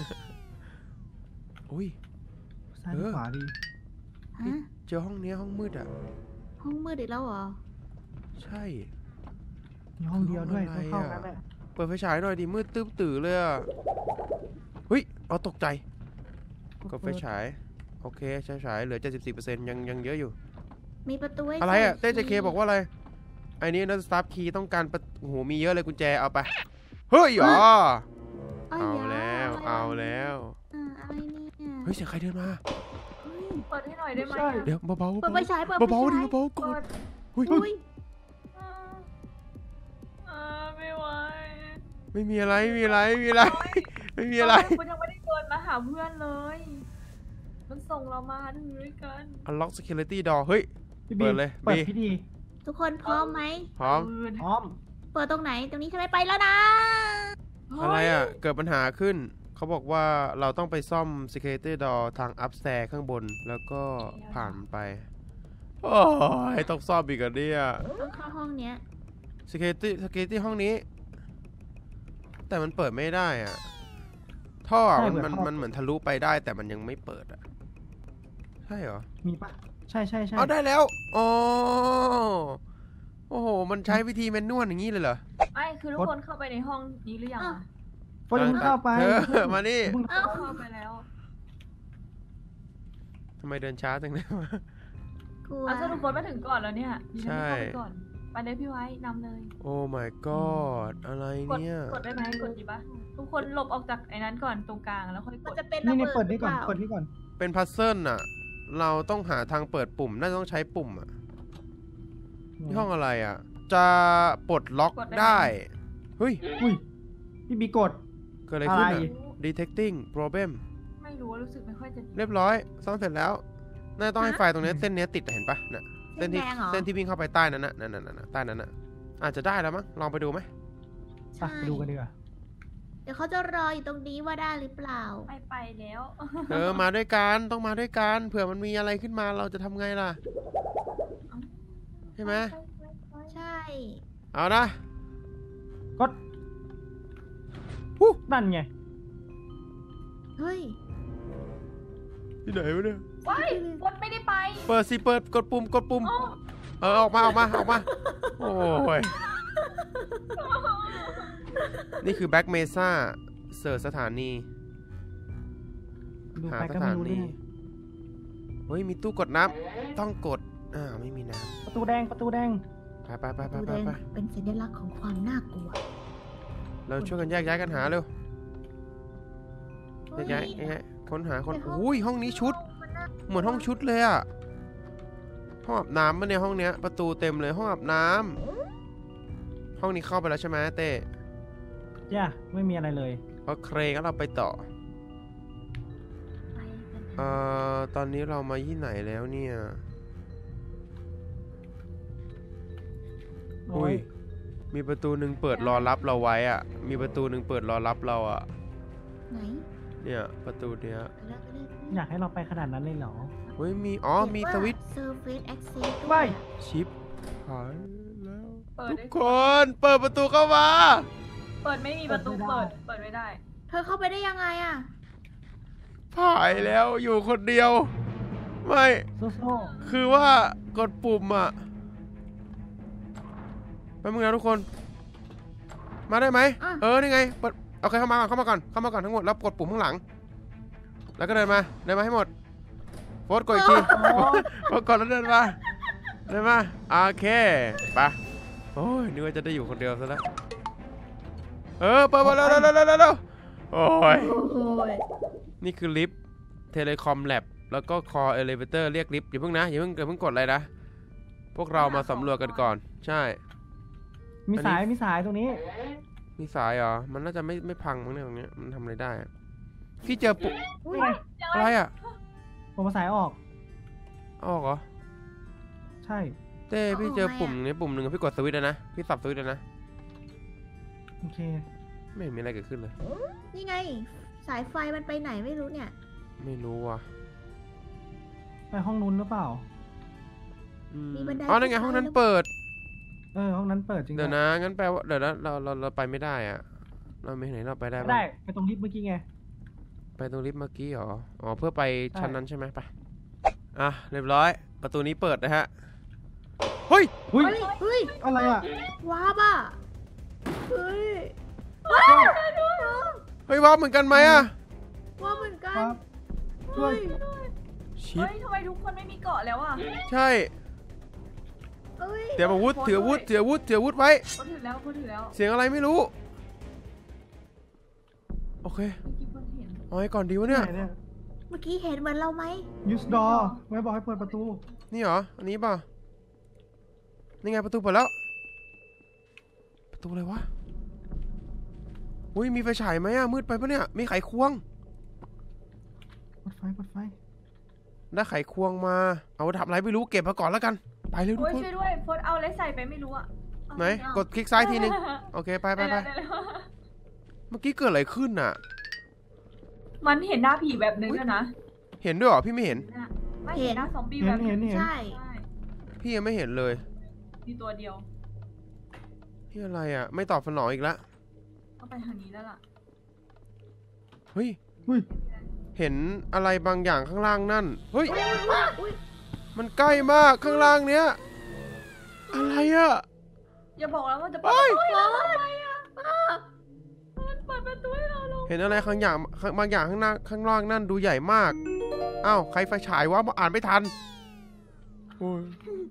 [SPEAKER 1] อุ้ย
[SPEAKER 3] ซ้ายหรือขวาดี
[SPEAKER 4] ฮะ
[SPEAKER 1] เจอห้องเนี้ยห้องมืดอ่ะ
[SPEAKER 4] ห้องมืดอีกแล้วเหรอ
[SPEAKER 1] ใช่
[SPEAKER 3] มีห้องเดียวด้วย
[SPEAKER 1] ห้
[SPEAKER 3] ต้
[SPEAKER 1] อ
[SPEAKER 3] อง ง
[SPEAKER 1] อะไร
[SPEAKER 3] เข้า
[SPEAKER 1] อะ
[SPEAKER 3] กันแหละ
[SPEAKER 1] เปิดไฟฉายหน่อยดิมืดตื้อตื่อเลยอ่ะเฮ้ยเอาตกใจกดไฟฉายโอเคใช้ฉายเหลือ เจ็ดสิบสี่เปอร์เซ็นต์ ยังยังเยอะอยู่
[SPEAKER 4] มีประตูให้
[SPEAKER 1] อะไรอ่ะ
[SPEAKER 4] ใส่
[SPEAKER 1] เต้เจเคบอกว่าอะไรไอ้นี่นัสตาร์ทคีย์ต้องการประโอ้โหมีเยอะเลยกุญแจเอาไป เฮ้ยอ๋อ
[SPEAKER 4] อ้ย
[SPEAKER 1] เอา
[SPEAKER 4] ย
[SPEAKER 1] แล้ว
[SPEAKER 4] ะไร
[SPEAKER 1] เอาแล้ว
[SPEAKER 4] อ่าอะไรเนี่ย
[SPEAKER 1] เฮ้ยเสียงใครเดินมา
[SPEAKER 4] เฮ้ย
[SPEAKER 2] เปิดให้หน่อยได้ไหม
[SPEAKER 3] ใช่
[SPEAKER 2] อะ
[SPEAKER 1] เดี๋ยวเบาๆ
[SPEAKER 4] เปิดไฟฉายเปิดไฟ
[SPEAKER 1] เบาๆ
[SPEAKER 4] ฉาย
[SPEAKER 1] ดิเบาๆก
[SPEAKER 2] เปิ
[SPEAKER 1] ด
[SPEAKER 2] ด
[SPEAKER 1] เฮ้ย
[SPEAKER 4] อุ้ย
[SPEAKER 2] อ่าอ่าไม่ไหว
[SPEAKER 1] ไม่มีอะไรไม่มีอะไรไม่มีอะไรไม่มีอะไร
[SPEAKER 2] มันยังไม่ได้เดินมาหาเพื่อนเลย มันส่งเรามาถึงด้วยกัน
[SPEAKER 1] unlock security door เฮ้ย
[SPEAKER 3] พี่
[SPEAKER 1] เปิ
[SPEAKER 3] บี
[SPEAKER 1] ดเลย
[SPEAKER 3] เปิด
[SPEAKER 1] บี
[SPEAKER 3] พิธี
[SPEAKER 4] ทุกคนพร้อมไหม
[SPEAKER 1] พร้อม
[SPEAKER 3] พร้อม
[SPEAKER 4] เปิดตรงไหนตรงนี้ใช่ไหมไปแล้วนะ
[SPEAKER 1] อะไรอ่ะเกิดปัญหาขึ้นเขาบอกว่าเราต้องไปซ่อม security door ทาง upstairs ข้างบนแล้วก็ผ่านไปโอ้ยต้องซ่อมอีกอ่ะเนี่ย
[SPEAKER 4] ต้องเข้าห้องเนี้ย
[SPEAKER 1] security security ห้องนี้ แต่มันเปิดไม่ได้อ่ะท่ออะมันมันมันเหมือนทะลุไปได้แต่มันยังไม่เปิดอ่ะใช่เหรอ
[SPEAKER 3] มีปะใช่ใช่ใช่
[SPEAKER 1] เอาได้แล้วอ๋อโอ้โหมันใช้วิธีแมนนวลอย่างนี้เลยเหรอ
[SPEAKER 2] ไม่คือทุกคนเข้าไปในห้องนี้หรือยังอะ
[SPEAKER 3] พอเพิ่งเข้าไป
[SPEAKER 1] เธอมานี่
[SPEAKER 3] เพิ่ง
[SPEAKER 2] เข้าเข้าไปแล้ว
[SPEAKER 1] ทำไมเดินช้าจังเลยวะ
[SPEAKER 4] กลัว
[SPEAKER 2] เอาสรุปคนมาถึงก่อนแล้วเนี่ยดิฉัน
[SPEAKER 1] ใช่
[SPEAKER 2] เข้าไปก่อนไปเลยพี่ไว้นำเลย
[SPEAKER 1] โอ้ my god อะไร
[SPEAKER 2] กด
[SPEAKER 1] เนี่ย
[SPEAKER 2] กดได้ไหมกดดีปะทุกคนหลบออกจากไอ้นั้นก่อนตรงกลางแล้วค่อยก
[SPEAKER 4] มัน
[SPEAKER 2] ด
[SPEAKER 4] จะเป็น
[SPEAKER 3] นี่
[SPEAKER 4] ระ
[SPEAKER 3] นี่
[SPEAKER 4] เบิ
[SPEAKER 3] เปิ
[SPEAKER 4] ด
[SPEAKER 3] ด
[SPEAKER 4] หรื
[SPEAKER 3] นี่
[SPEAKER 4] อ
[SPEAKER 3] ก่
[SPEAKER 4] เป
[SPEAKER 3] อน
[SPEAKER 4] ล่า
[SPEAKER 3] เปิดนี่ก่อน
[SPEAKER 1] เป็นพัซเซิลน่ะ เราต้องหาทางเปิดปุ่ม น่าจะต้องใช้ปุ่มอ่ะนี่ห้องอะไรอ่ะ จะปลดล็อกได้ เฮ้ย
[SPEAKER 3] อุ้ยพี่บีกด
[SPEAKER 1] เกิดอะไรขึ้น
[SPEAKER 3] อะไร
[SPEAKER 1] อ่ะ detecting problem
[SPEAKER 2] ไม่รู้ว่ารู้สึกไม่ค่อยจะดี
[SPEAKER 1] เรียบร้อยซ่อมเสร็จแล้ว น่าจะต้องให้ไฟตรงนี้เส้นเนี้ยติดอะเห็นปะน่ะ
[SPEAKER 4] เส้
[SPEAKER 1] เส้น
[SPEAKER 4] น
[SPEAKER 1] ที่
[SPEAKER 4] แดงเหรอ
[SPEAKER 1] เส้นที่วิ่งเข้าไปใต้นั้นน่ะนั่นน่ะนั่นน่ะใต้นั้นน่ะ อาจจะได้แล้วมั้ง ลองไปดูไหม
[SPEAKER 3] ไปไปดูกันดีกว่า
[SPEAKER 4] เดี๋ยวเขาจะรออยู่ตรงนี้ว่าได้หรือเปล่า
[SPEAKER 2] ไม่ไปแล้ว
[SPEAKER 1] เออ มาด้วยกัน ต้องมาด้วยกัน เผื่อมันมีอะไรขึ้นมาเราจะทำไงล่ะ ใช่ไหม
[SPEAKER 4] ใช่
[SPEAKER 1] เอานะ
[SPEAKER 3] กด
[SPEAKER 1] ฮู้
[SPEAKER 3] นั่นไง
[SPEAKER 4] เฮ้ย
[SPEAKER 1] ที่ไหนวะเนี่ย
[SPEAKER 2] ว้ายบนไม่ได้ไป
[SPEAKER 1] เปิดสิเปิด กดปุ่ม กดปุ่ม
[SPEAKER 2] อ๋อ
[SPEAKER 1] เออ ออกมา ออกมา ออกมา โอ้ย นี่คือแบ็กเมซ่าเสิร์ชสถานี
[SPEAKER 3] ดู
[SPEAKER 1] หา
[SPEAKER 3] ไป
[SPEAKER 1] ส
[SPEAKER 3] ก็
[SPEAKER 1] ถา
[SPEAKER 3] ไม่รู้
[SPEAKER 1] นี
[SPEAKER 3] เรื่อง
[SPEAKER 1] เฮ้ย มีตู้กดน้ำต้องกด อ่าวไม่มีน้
[SPEAKER 3] ประตูแดงประตูแดง
[SPEAKER 1] ำไปไปไปไป
[SPEAKER 4] ดู
[SPEAKER 1] ไป
[SPEAKER 4] แดง
[SPEAKER 1] ไป
[SPEAKER 4] เป็นสัญลักษณ์ของความน่ากลัว
[SPEAKER 1] เราช่วยกันแยกย้ายกันหาเร็วแยกย้ายแยกย้ายค้นหาคนอุ้ยห้องนี้ชุด เหมือนห้องชุดเลยอะห้องอาบน้ำมาเนี่ยห้องเนี้ย ประตูเต็มเลยห้องอาบน้ำห้องนี้เข้าไปแล้วใช่ไหมเต้
[SPEAKER 3] ย่าไม่มีอะไรเลย
[SPEAKER 1] โอเคงั้นเราไปต่อ
[SPEAKER 2] ไปกัน
[SPEAKER 1] เอ่อ ตอนนี้เรามาที่ไหนแล้วเนี่ย อุ้ย มีประตูหนึ่งเปิดรอรับเราไว้อะมีประตูหนึ่งเปิดรอรับเราอะ
[SPEAKER 4] ไหน
[SPEAKER 1] เนี่ยประตูเนี้ย
[SPEAKER 4] ไปเลยไปเลย
[SPEAKER 3] อยากให้เราไปขนาดนั้นเลยเหรอ
[SPEAKER 1] เฮ้ยมี อ๋อ มีสวิตช์
[SPEAKER 4] เซอร์เฟซแอคเซส
[SPEAKER 3] ไม่
[SPEAKER 1] ชิปหายแล้ว
[SPEAKER 2] เปิด
[SPEAKER 1] ทุก
[SPEAKER 2] ได้
[SPEAKER 1] คนเปิดประตูเข้ามา
[SPEAKER 2] เปิดไม่มีประตูเปิด เปิดไม่ได้
[SPEAKER 4] เธอเข้าไปได้ยังไงอ่ะ
[SPEAKER 1] หายแล้วอยู่คนเดียว ไม่
[SPEAKER 3] โซ่โซ่
[SPEAKER 1] คือว่ากดปุ่มอะไปมึงนะทุกคน มาได้ไหม
[SPEAKER 4] อ่ะ
[SPEAKER 1] เออ นี่ไงเปิดโอเคเข้ามาก่อนเข้ามาก่อนเข้ามาก่อนทั้งหมดแล้วกดปุ่มข้างหลัง แล้วก็เดินมาเดินมาให้หมดโฟร์กดอีกทีโฟร์กดแล้วเดินมาเดินมาโอเคไปโอ้ยนึกว่าจะได้อยู่คนเดียวซะแล้วเออเปิดมาแล้วแล้วแล้วแล้วโอ้ย
[SPEAKER 4] โอ้ย
[SPEAKER 1] นี่คือลิฟต์เทเลคอมแลบแล้วก็คอเอเลเวเตอร์เรียกลิฟต์อย่าเพิ่งนะอย่าเพิ่งอย่าเพิ่งกดอะไรนะพวกเรามาสำรวจกันก่อนใช่
[SPEAKER 3] มีสายมีสายตรงนี้
[SPEAKER 1] มีสายเหรอมันน่าจะไม่ไม่พังมั้งเนี่ยตรงเนี้ยมันทำอะไรได้อะพี่เจอปุ๊
[SPEAKER 3] อุ้ยไง
[SPEAKER 1] อะไรอ่ะ
[SPEAKER 3] ผมเอาสายออก
[SPEAKER 1] เอาออกเหรอ
[SPEAKER 3] ใช่
[SPEAKER 1] เต้พี่เจอปุ่มนี้ปุ่มหนึ่งอะพี่กดสวิตช์แล้วนะพี่สับสวิตช์แล้วนะ
[SPEAKER 3] โอเค
[SPEAKER 1] ไม่เห็นมีอะไรเกิดขึ้นเลย
[SPEAKER 4] นี่ไง สายไฟมันไปไหนไม่รู้เนี่ย
[SPEAKER 1] ไม่รู้ว่ะ
[SPEAKER 3] ไปห้องนู้นหรือเปล่า
[SPEAKER 1] อืม
[SPEAKER 4] มีบันได
[SPEAKER 1] อ๋อนั่นไง
[SPEAKER 4] ขึ้นไป
[SPEAKER 1] ห้องนั้น
[SPEAKER 4] แล้ว
[SPEAKER 1] เปิด
[SPEAKER 3] เออห้องนั้นเปิดจริง
[SPEAKER 1] เดี๋ยวนะงั้นแปลว่าเดี๋ยวนะเราเราเราไปไม่ได้อะเราไม่เห็นเราไปได้
[SPEAKER 3] ไม่
[SPEAKER 1] ปะ
[SPEAKER 3] ได้ไปตรงลิฟต์เมื่อกี้ไง
[SPEAKER 1] ไปตรงลิฟต์เมื่อกี้เหรอ อ๋อ เพื่อไป
[SPEAKER 3] ใช่
[SPEAKER 1] ชั้นนั้นใช่ไหมไปอ่ะ เรียบร้อย ประตูนี้เปิดนะฮะ เฮ้ย
[SPEAKER 3] อุ้ย
[SPEAKER 4] เฮ้ยเฮ้ย
[SPEAKER 3] อะไรอ่ะ
[SPEAKER 4] ว้าบอ่ะเฮ้ย
[SPEAKER 1] เฮ้ยว้าวเหมือนกันไหมอะ
[SPEAKER 4] ว้าเหมือนกัน
[SPEAKER 3] ครับช่วย
[SPEAKER 1] ชิป
[SPEAKER 2] เฮ้ยทำไมทุกคนไม่มีเกาะแล้วอ่ะ
[SPEAKER 1] ใช่
[SPEAKER 4] เอ้ย
[SPEAKER 1] เตรียมอาวุธถืออาวุธถืออาวุธถืออาวุธไว้
[SPEAKER 2] เขาถือแล้วเขาถือแล้ว
[SPEAKER 1] เสียงอะไรไม่รู้ โอเค
[SPEAKER 2] เมื่อกี้เพิ่งเห็น
[SPEAKER 1] เอาไว้ก่อนดีวะเนี่ย
[SPEAKER 3] ไหนเนี่ย
[SPEAKER 4] เมื่อกี้เห็นเหมือนเราไหม
[SPEAKER 3] use door ไม่บอกให้เปิดประตู
[SPEAKER 1] นี่เหรอ อันนี้ป่ะ นี่ไงประตูเปิดแล้ว ประตูอะไรวะ อุ้ยมีไฟฉายไหมอะมืดไปปะเนี่ย มีไขควง
[SPEAKER 3] เปิดไฟเปิดไฟ
[SPEAKER 1] ได้ไขควงมา เอาทำอะไรไม่รู้เก็บมาก่อนแล้วกัน ไปเร็วทุก
[SPEAKER 2] โอ้ย
[SPEAKER 1] คน
[SPEAKER 2] ช่วยด้วยโฟดเอาอะไรใส่ไปไม่รู้อ่ะเอา
[SPEAKER 1] ไหน
[SPEAKER 2] เอา
[SPEAKER 1] กดคลิกซ้ายทีนึง โอเค ไปไป
[SPEAKER 2] ได้
[SPEAKER 1] ไป
[SPEAKER 2] แล้วได้แล้ว
[SPEAKER 1] เมื่อกี้เกิดอะไรขึ้นน่ะ
[SPEAKER 2] มันเห็นหน้าผีแบบนึงด้วยนะ
[SPEAKER 1] เห็นด้วยเหรอ พี่ไม่เห็น
[SPEAKER 2] หน้าไม่เห็นหน้าซอมบี้แบบ
[SPEAKER 3] เห็
[SPEAKER 2] นึ
[SPEAKER 3] น
[SPEAKER 2] ง
[SPEAKER 3] เห็น
[SPEAKER 4] ใช่
[SPEAKER 2] ใช่
[SPEAKER 1] พี่ยังไม่เห็นเลย
[SPEAKER 2] มีตัวเดียว
[SPEAKER 1] พี่อะไรอ่ะ ไม่ตอบสนองอีกแล้ว
[SPEAKER 2] ต้องไปทางนี้แล้วล่ะ
[SPEAKER 1] เฮ้ย
[SPEAKER 3] อุ้ย
[SPEAKER 1] เห็นอะไรบางอย่างข้างล่างนั่น เฮ้ย
[SPEAKER 4] อุ๊ย
[SPEAKER 1] มันใกล้มากข้างล่างเนี้ย อะไรอ่ะ
[SPEAKER 2] อย่าบอกแล้วว่าจะเปิดประตูให้เราอะไรอ่ะมันเปิดประตูให้เราลง
[SPEAKER 1] เห็นอะไรข้างอย่างบางอย่างข้างหน้าข้างล่างนั่นดูใหญ่มากอ้าวใครไฟฉายวะมาอ่านไม่ทันโอ้ย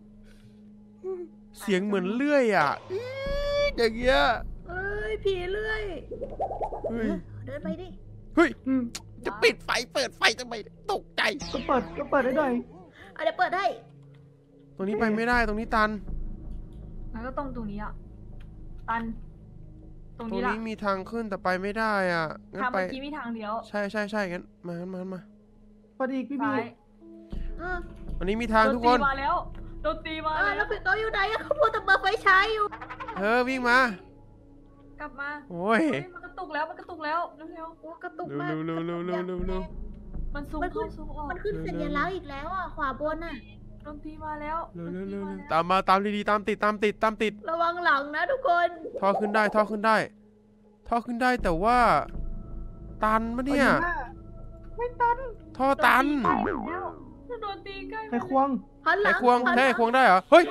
[SPEAKER 1] เสียงเหมือนเลื่อยอ่ะอย่างเงี้ย
[SPEAKER 4] เอ้ยผีเลื่อย
[SPEAKER 1] เฮ้ย
[SPEAKER 4] เดินไปดิ
[SPEAKER 1] เฮ้ย
[SPEAKER 3] อืม
[SPEAKER 1] จะปิดไฟเปิดไฟทำไมตกใจ
[SPEAKER 3] ก็เปิดก็เปิดได้หน่อย
[SPEAKER 4] เอาเดี๋ยวเปิดได้
[SPEAKER 1] ตรงนี้ไปไม่ได้ตรงนี้ตัน
[SPEAKER 2] งั้นก็ตรงตรงนี้อ่ะตัน ตรง
[SPEAKER 1] ตรง
[SPEAKER 2] นี้ละ
[SPEAKER 1] นี้มีทางขึ้นแต่ไปไม่ได้อ่ะงั้น
[SPEAKER 2] ทาง
[SPEAKER 1] ไป
[SPEAKER 2] เมื่อกี้มีทางเดียว
[SPEAKER 1] ใช่ใช่ใช่งั้นมางั้นมางั้นมา
[SPEAKER 3] เปิดอีกพี่พี่
[SPEAKER 2] ซ้าย
[SPEAKER 4] เออ
[SPEAKER 1] วันนี้มีทางทุกคน
[SPEAKER 2] โดนตีมาแล้วโดนตีมา
[SPEAKER 4] เออ
[SPEAKER 2] แล้
[SPEAKER 4] แล้ว วปิดโต๊ะอยู่ไหนอะเขาพูดแต่เปิดไฟฉายอยู่
[SPEAKER 1] เออวิ่งมา
[SPEAKER 2] กลับมา
[SPEAKER 1] โอ้ย
[SPEAKER 2] เฮ้ยมันกระตุกแล้วมันกระตุกแล้วเร็ว
[SPEAKER 4] โอ้กระตุก
[SPEAKER 1] เร็ว
[SPEAKER 4] มาก
[SPEAKER 1] เร็วเร็วเร็วเร็วเร็วเร็ว
[SPEAKER 2] ๆมันซูมเข้าซูมออก
[SPEAKER 4] มันขึ้นสัญลักษณ์อีกแล้วอ่ะ ขวาบนอ่ะ
[SPEAKER 2] โดนตีมาแล้ว
[SPEAKER 1] เร็ว
[SPEAKER 2] โด
[SPEAKER 1] เร็วน
[SPEAKER 2] ตี
[SPEAKER 1] เร็ว
[SPEAKER 2] มา
[SPEAKER 1] เร็ว
[SPEAKER 2] แล้ว
[SPEAKER 1] ตามมาตามดีๆตามติดตามติดตามติด
[SPEAKER 4] ระวังหลังนะทุกคน
[SPEAKER 1] ท่อขึ้นได้ท่อขึ้นได้ ท่อขึ้นได้แต่ว่า ตันปะเนี่ย
[SPEAKER 3] ไม่ตัน
[SPEAKER 1] ท่อตัน
[SPEAKER 2] โดนตีใกล้
[SPEAKER 3] ไขควง
[SPEAKER 4] หันหลั
[SPEAKER 1] ไอ้
[SPEAKER 4] ง
[SPEAKER 1] ควง
[SPEAKER 4] หันห
[SPEAKER 1] ใช่
[SPEAKER 4] ลั
[SPEAKER 1] ไอ้ควงได้เหรอเฮ้ย